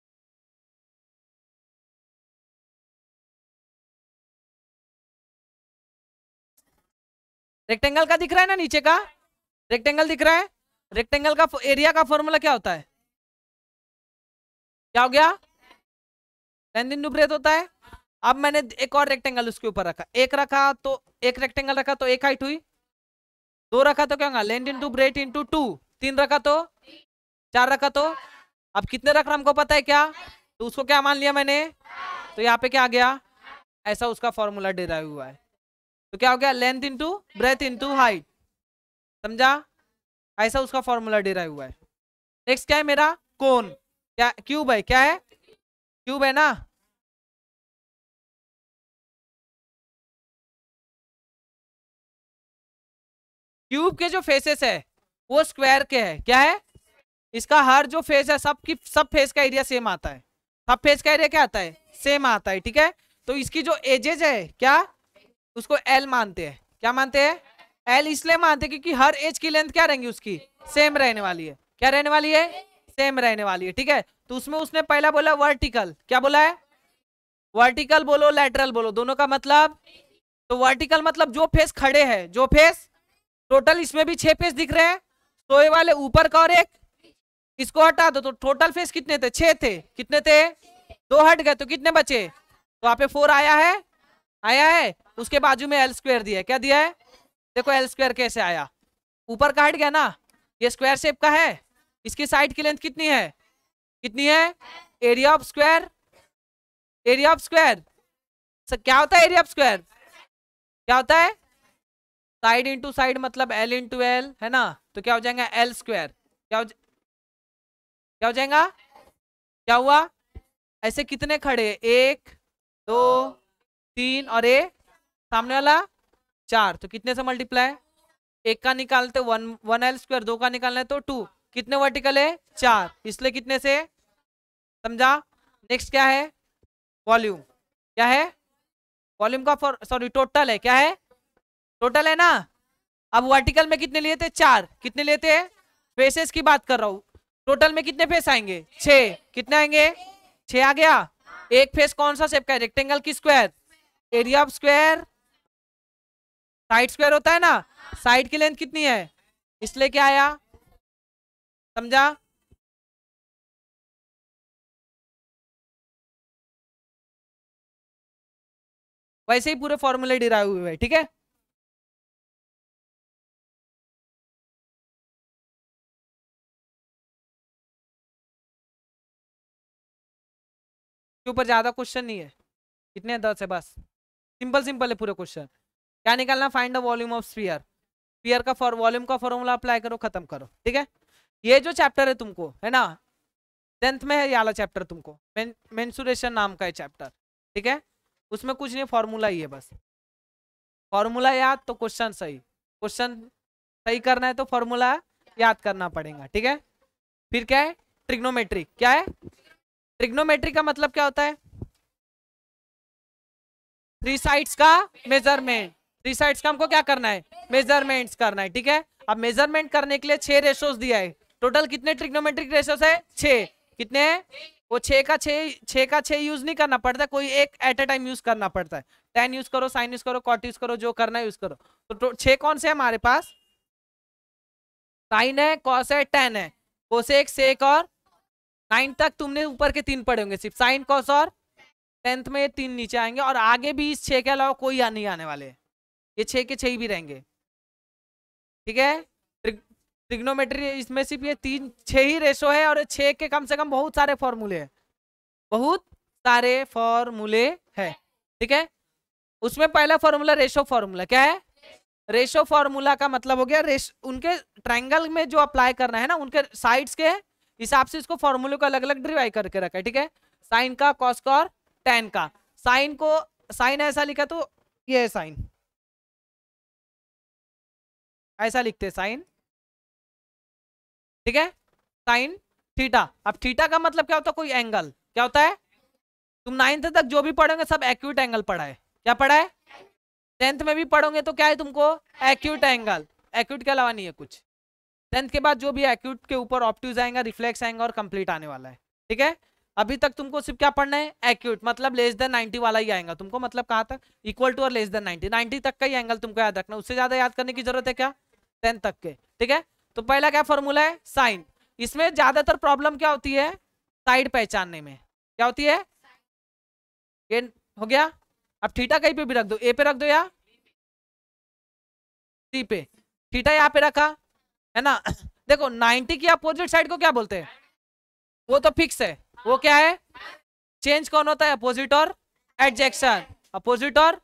रेक्टेंगल का दिख रहा है ना नीचे का? रेक्टेंगल दिख रहा है। रेक्टेंगल का एरिया का फॉर्मूला क्या होता है? क्या हो गया? लेंथ इंटू ब्रेथ होता है। अब मैंने एक और रेक्टेंगल उसके ऊपर रखा, एक रखा तो एक रेक्टेंगल रखा तो एक हाइट हुई, दो रखा तो क्या होगा? Length into breadth into two, तीन रखा तो, चार रखा तो, अब कितने रख रहा हमको पता है क्या? तो उसको क्या मान लिया मैंने? तो यहाँ पे क्या आ गया? ऐसा उसका फॉर्मूला डिराइव हुआ है। तो क्या हो गया? Length into breadth into height. समझा? ऐसा उसका फॉर्मूला डिराइव हुआ है। नेक्स्ट क्या है मेरा, कोन, क्या क्यूब है, क्या है क्यूब है ना। क्यूब के जो फेसेस है वो स्क्वायर के है, क्या है, इसका हर जो फेस है सब की सब फेस का एरिया सेम आता है, सब फेस का एरिया क्या आता है, सेम आता है, ठीक है। तो इसकी जो एजेज है क्या, उसको एल मानते हैं, क्या मानते हैं, एल इसलिए मानते हैं क्योंकि हर एज की लेंथ क्या रहेंगी उसकी, सेम रहने वाली है, क्या रहने वाली है, सेम रहने वाली है, ठीक है। तो उसमें उसने पहला बोला वर्टिकल, क्या बोला है, वर्टिकल बोलो लैटरल बोलो, दोनों का मतलब। तो वर्टिकल मतलब जो फेस खड़े हैं, जो फेस, टोटल इसमें भी छह फेस दिख रहे हैं, तो ये वाले ऊपर का और एक, इसको हटा दो तो टोटल फेस कितने थे, छह थे, कितने थे, दो हट गए तो कितने बचे, तो यहाँ पे फोर आया है, आया है। उसके बाजू में एल स्क्वायर दिया है, क्या दिया है, देखो एल स्क्वायर कैसे आया, ऊपर का हट गया ना, ये स्क्वायर शेप का है, इसकी साइड की लेंथ कितनी है, कितनी है, area of square, area of square, क्या होता है एरिया ऑफ स्क्वायर, क्या होता है, साइड इंटू साइड मतलब एल इंटू एल है ना, तो क्या हो जाएगा एल स्क्वायर, क्या हो क्या हो जाएगा, क्या हुआ, ऐसे कितने खड़े, एक दो तीन और ए सामने वाला चार, तो कितने से मल्टीप्लाई, एक का निकालते वन वन एल स्क्वायर, दो का निकालना है तो टू, कितने वर्टिकल है चार, इसलिए कितने से, समझा। नेक्स्ट क्या है, वॉल्यूम, क्या है, वॉल्यूम का फॉर सॉरी टोटल है, क्या है, टोटल है ना। अब वर्टिकल में कितने लिए थे, चार, कितने लिए थे, फेसेस की बात कर रहा हूं, टोटल में कितने फेस आएंगे, छह, कितने आएंगे, छह आ गया। एक फेस कौन सा शेप का है, रेक्टेंगल की square, area of square, side square होता है ना, साइड की लेंथ कितनी है, इसलिए क्या आया, समझा। वैसे ही पूरे फॉर्मूले डिराइव हुए हैं, ठीक है। के ऊपर ज्यादा क्वेश्चन नहीं है, कितने दस है बस, सिंपल सिंपल है पूरे क्वेश्चन। क्या निकालना, find the volume of sphere, sphere का फॉर वॉल्यूम का फॉर्मूला अप्लाई करो, खत्म करो, ठीक है। ये जो चैप्टर है तुमको है ना, टेंथ में है ये वाला चैप्टर तुमको, मेन, मेंसुरेशन नाम का है चैप्टर, ठीक है। उसमें कुछ नहीं, फॉर्मूला ही है बस, फॉर्मूला याद तो क्वेश्चन सही, क्वेश्चन सही करना है तो फॉर्मूला याद करना पड़ेगा, ठीक है। फिर क्या है, ट्रिग्नोमेट्री, क्या है, ट्रिग्नोमेट्री का मतलब क्या होता है, थ्री साइड्स का मेजरमेंट, थ्री साइड्स का हमको क्या करना है, मेजरमेंट्स करना है, ठीक है। अब मेजरमेंट करने के लिए छह रेशोस दिया है, टोटल कितने ट्रिग्नोमेट्रिक रेशोस है, छह, कितने हैं, वो छह का छह, छह का छह यूज नहीं करना पड़ता, कोई एक एट अ टाइम यूज करना पड़ता है, टेन यूज करो, साइन यूज करो, कॉट यूज करो, जो करना है यूज करो। तो छह कौन से है हमारे पास, साइन है, कॉस है, टेन है, कोसेक, सेक और नाइन तक तुमने ऊपर के तीन पढ़े होंगे, सिर्फ साइन कॉस और टेंथ में ये तीन नीचे आएंगे, और आगे भी इस छह के अलावा कोई आ नहीं आने वाले, ये छह के छह ही भी रहेंगे, ठीक है। ट्रिग्नोमेट्री इसमें सिर्फ ये तीन छह ही रेशो है, और छह के कम से कम बहुत सारे फॉर्मूले हैं, बहुत सारे फॉर्मूले है, ठीक है। उसमें पहला फॉर्मूला रेशो फॉर्मूला, क्या है, रेशो फॉर्मूला का मतलब हो गया रेश उनके ट्रायंगल में जो अप्लाई करना है ना, उनके साइड्स के हिसाब से इसको फॉर्मूले को अलग अलग डिवाइड करके रखा है, ठीक है। साइन का, कॉस का और टेन का, साइन को साइन ऐसा लिखा तो ये है साइन, ऐसा लिखते हैं साइन, ठीक है, साइन थीटा। अब थीटा का मतलब क्या होता है, कोई एंगल, क्या होता है, तुम नाइन्थ तक जो भी पढ़ोगे सब एक्यूट एंगल पढ़ा है, क्या पढ़ा है, टेंथ में भी पढ़ोगे तो क्या है तुमको, एक्यूट एंगल, एक्यूट के अलावा नहीं है कुछ। टेंथ के बाद जो भी एक्यूट के ऊपर ऑप्टिव्स आएगा, रिफ्लेक्स आएगा और कंप्लीट आने वाला है, ठीक है। अभी तक तुमको सिर्फ क्या पढ़ना है, एक्यूट मतलब लेस देन नाइन्टी वाला ही आएगा तुमको, मतलब कहाँ तक, इक्वल टू और लेस देन नाइन्टी, नाइन्टी तक का ही एंगल तुमको याद रखना, उससे ज्यादा याद करने की जरूरत है क्या, टेंथ तक के, ठीक है। तो पहला क्या फॉर्मूला है, साइन, इसमें ज्यादातर प्रॉब्लम क्या होती है, साइड पहचानने में, क्या होती है, ये हो गया। अब थीटा कहीं पे भी रख दो, ए पे रख दो या सी पे, थीटा यहाँ पे रखा है ना। देखो नाइन्टी की अपोजिट साइड को क्या बोलते हैं, वो तो फिक्स है, वो क्या है, चेंज कौन होता है, अपोजिट और एडजेक्शन, अपोजिट और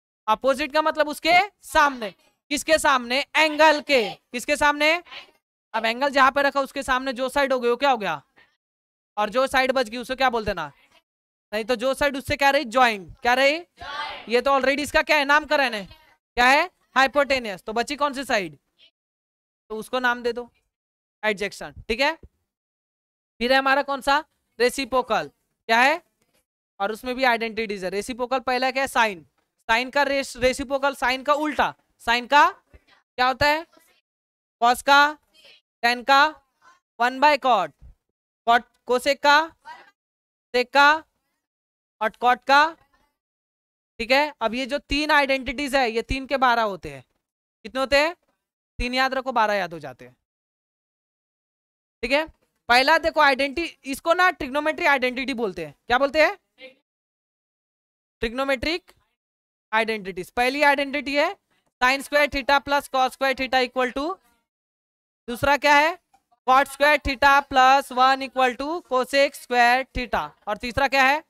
अपोजिट का मतलब उसके सामने, किसके सामने, एंगल के, किसके सामने, अब एंगल जहां पे रखा उसके सामने जो साइड हो गई वो क्या हो गया, और जो साइड बच गई उसे क्या बोल देना, नहीं तो जो साइड उससे क्या रही, ज्वाइंट, क्या रही, ये तो ऑलरेडी इसका क्या है, नामकरण है, क्या है, हाइपोटेनियस, तो बची कौन सी साइड, तो उसको नाम दे दो एडजेक्शन, ठीक है। फिर है हमारा कौन सा, रेसिप्रोकल, क्या है, और उसमें भी आइडेंटिटीज है। रेसिप्रोकल पहला क्या है, साइन, साइन का रेस, रेसिप्रोकल साइन का उल्टा, साइन का क्या होता है, कॉस का, टेन का, one by cot, cot cosec का, सेक का, और कॉट का, ठीक है। अब ये जो तीन आइडेंटिटीज है ये तीन के बारह होते हैं, कितने होते हैं, तीन याद रखो, बारह याद हो जाते हैं, ठीक है। पहला देखो आइडेंटिटी, इसको ना ट्रिग्नोमेट्री आइडेंटिटी बोलते हैं, क्या बोलते हैं, ट्रिग्नोमेट्रिक आइडेंटिटीज। पहली आइडेंटिटी है sine square theta plus cos square theta equal to, दूसरा क्या है, cot square theta plus one equal to cosec square theta, और तीसरा क्या है,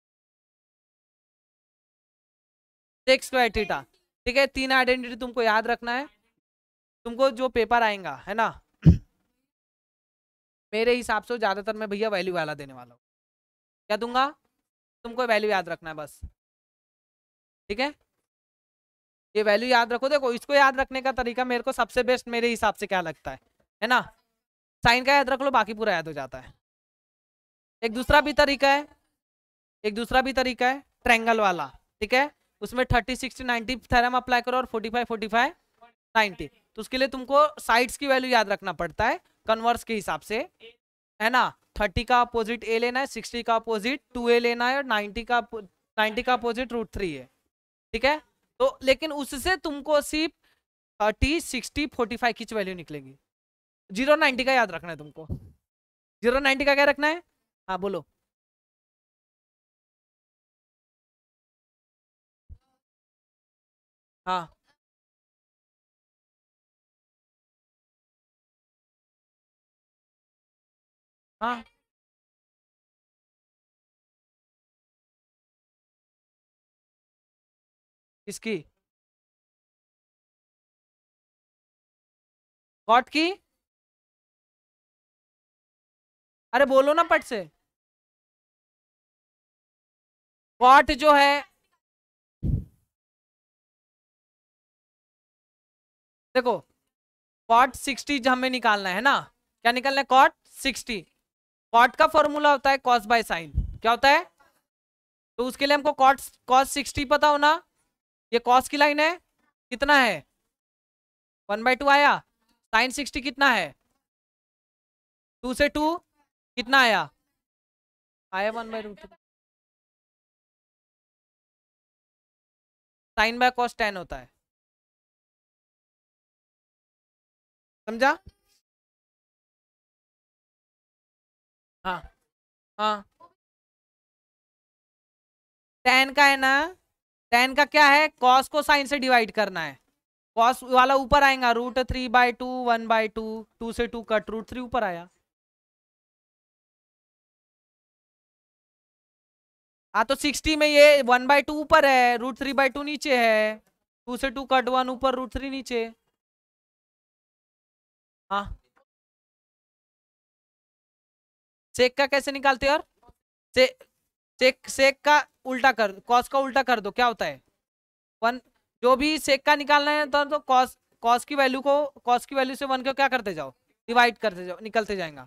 सेक स्क्वायर थीटा, ठीक है। तीन आइडेंटिटी तुमको याद रखना है, तुमको जो पेपर आएगा है ना, मेरे हिसाब से ज्यादातर मैं भैया वैल्यू वाला देने वाला हूँ, क्या दूंगा, तुमको वैल्यू याद रखना है बस, ठीक है। ये वैल्यू याद रखो, देखो इसको याद रखने का तरीका मेरे को सबसे बेस्ट मेरे हिसाब से क्या लगता है है ना, साइन का याद रख लो, बाकी पूरा याद हो जाता है। एक दूसरा भी तरीका है, एक दूसरा भी तरीका है ट्रायंगल वाला, ठीक है, उसमें thirty sixty ninety theorem apply करो और forty five forty five ninety, तो उसके लिए तुमको साइड्स की वैल्यू याद रखना पड़ता है कन्वर्स के हिसाब से, है ना। थर्टी का अपोजिट ए लेना है, सिक्सटी का अपोजिट टू ए लेना है, और नाइनटी का नाइनटी का अपोजिट रूट थ्री है, ठीक है। तो लेकिन उससे तुमको सिर्फ थर्टी सिक्सटी फोर्टी फाइव की वैल्यू निकलेगी, जीरो नाइनटी का याद रखना है तुमको, जीरो नाइनटी का क्या रखना है, हाँ बोलो, हाँ हाँ, किसकी, कॉट की, अरे बोलो ना पट से, कॉट जो है, देखो कॉट सिक्सटी हमें निकालना है ना, क्या निकालना है, कॉट सिक्सटी, कॉट का फॉर्मूला होता है कॉस बाय साइन, क्या होता है, तो उसके लिए हमको कॉट कॉस सिक्सटी पता होना, ये कॉस की लाइन है, कितना है, वन बाई टू आया, साइन सिक्सटी कितना है, टू से टू कितना आया, आया one by root, sine by cos tan होता है, समझा, हाँ हाँ, टेन का है ना, टेन का क्या है, कॉस को साइन से डिवाइड करना है, कॉस वाला ऊपर आएगा, root three by two, one by two, two से टू कट, रूट थ्री ऊपर आया, हाँ तो सिक्सटी में ये वन बाई टू ऊपर है, रूट थ्री बाई टू नीचे है, टू से टू कट, वन ऊपर, रूट थ्री नीचे, हाँ। सेक का कैसे निकालते हैं, और से, सेक सेक का उल्टा कर, कॉस का उल्टा कर दो, क्या होता है, वन, जो भी सेक का निकालना है तो, तो कॉस, कॉस की वैल्यू को, कॉस की वैल्यू से वन को क्या करते जाओ, डिवाइड करते जाओ, निकलते जाएगा,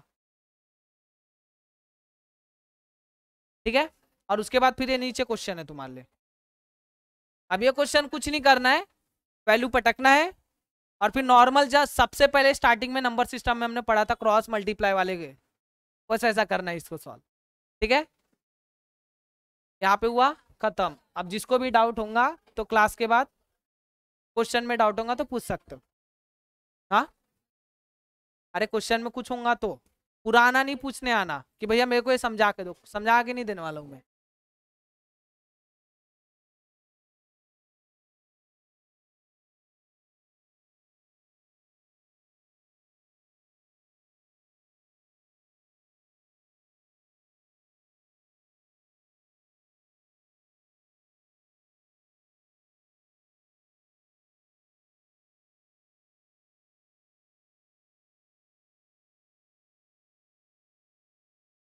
ठीक है। और उसके बाद फिर ये नीचे क्वेश्चन है तुम्हारे लिए, अब ये क्वेश्चन कुछ नहीं करना है, वैल्यू पटकना है, और फिर नॉर्मल जस्ट सबसे पहले स्टार्टिंग में नंबर सिस्टम में हमने पढ़ा था क्रॉस मल्टीप्लाई वाले के, बस ऐसा करना है इसको सॉल्व, ठीक है। यहाँ पे हुआ खत्म। अब जिसको भी डाउट होगा तो क्लास के बाद क्वेश्चन में डाउट होगा तो पूछ सकते हो, हाँ, अरे क्वेश्चन में कुछ होगा तो पुराना नहीं पूछने आना कि भैया मेरे को ये समझा के दो, समझा के नहीं देने वाला हूँ मैं।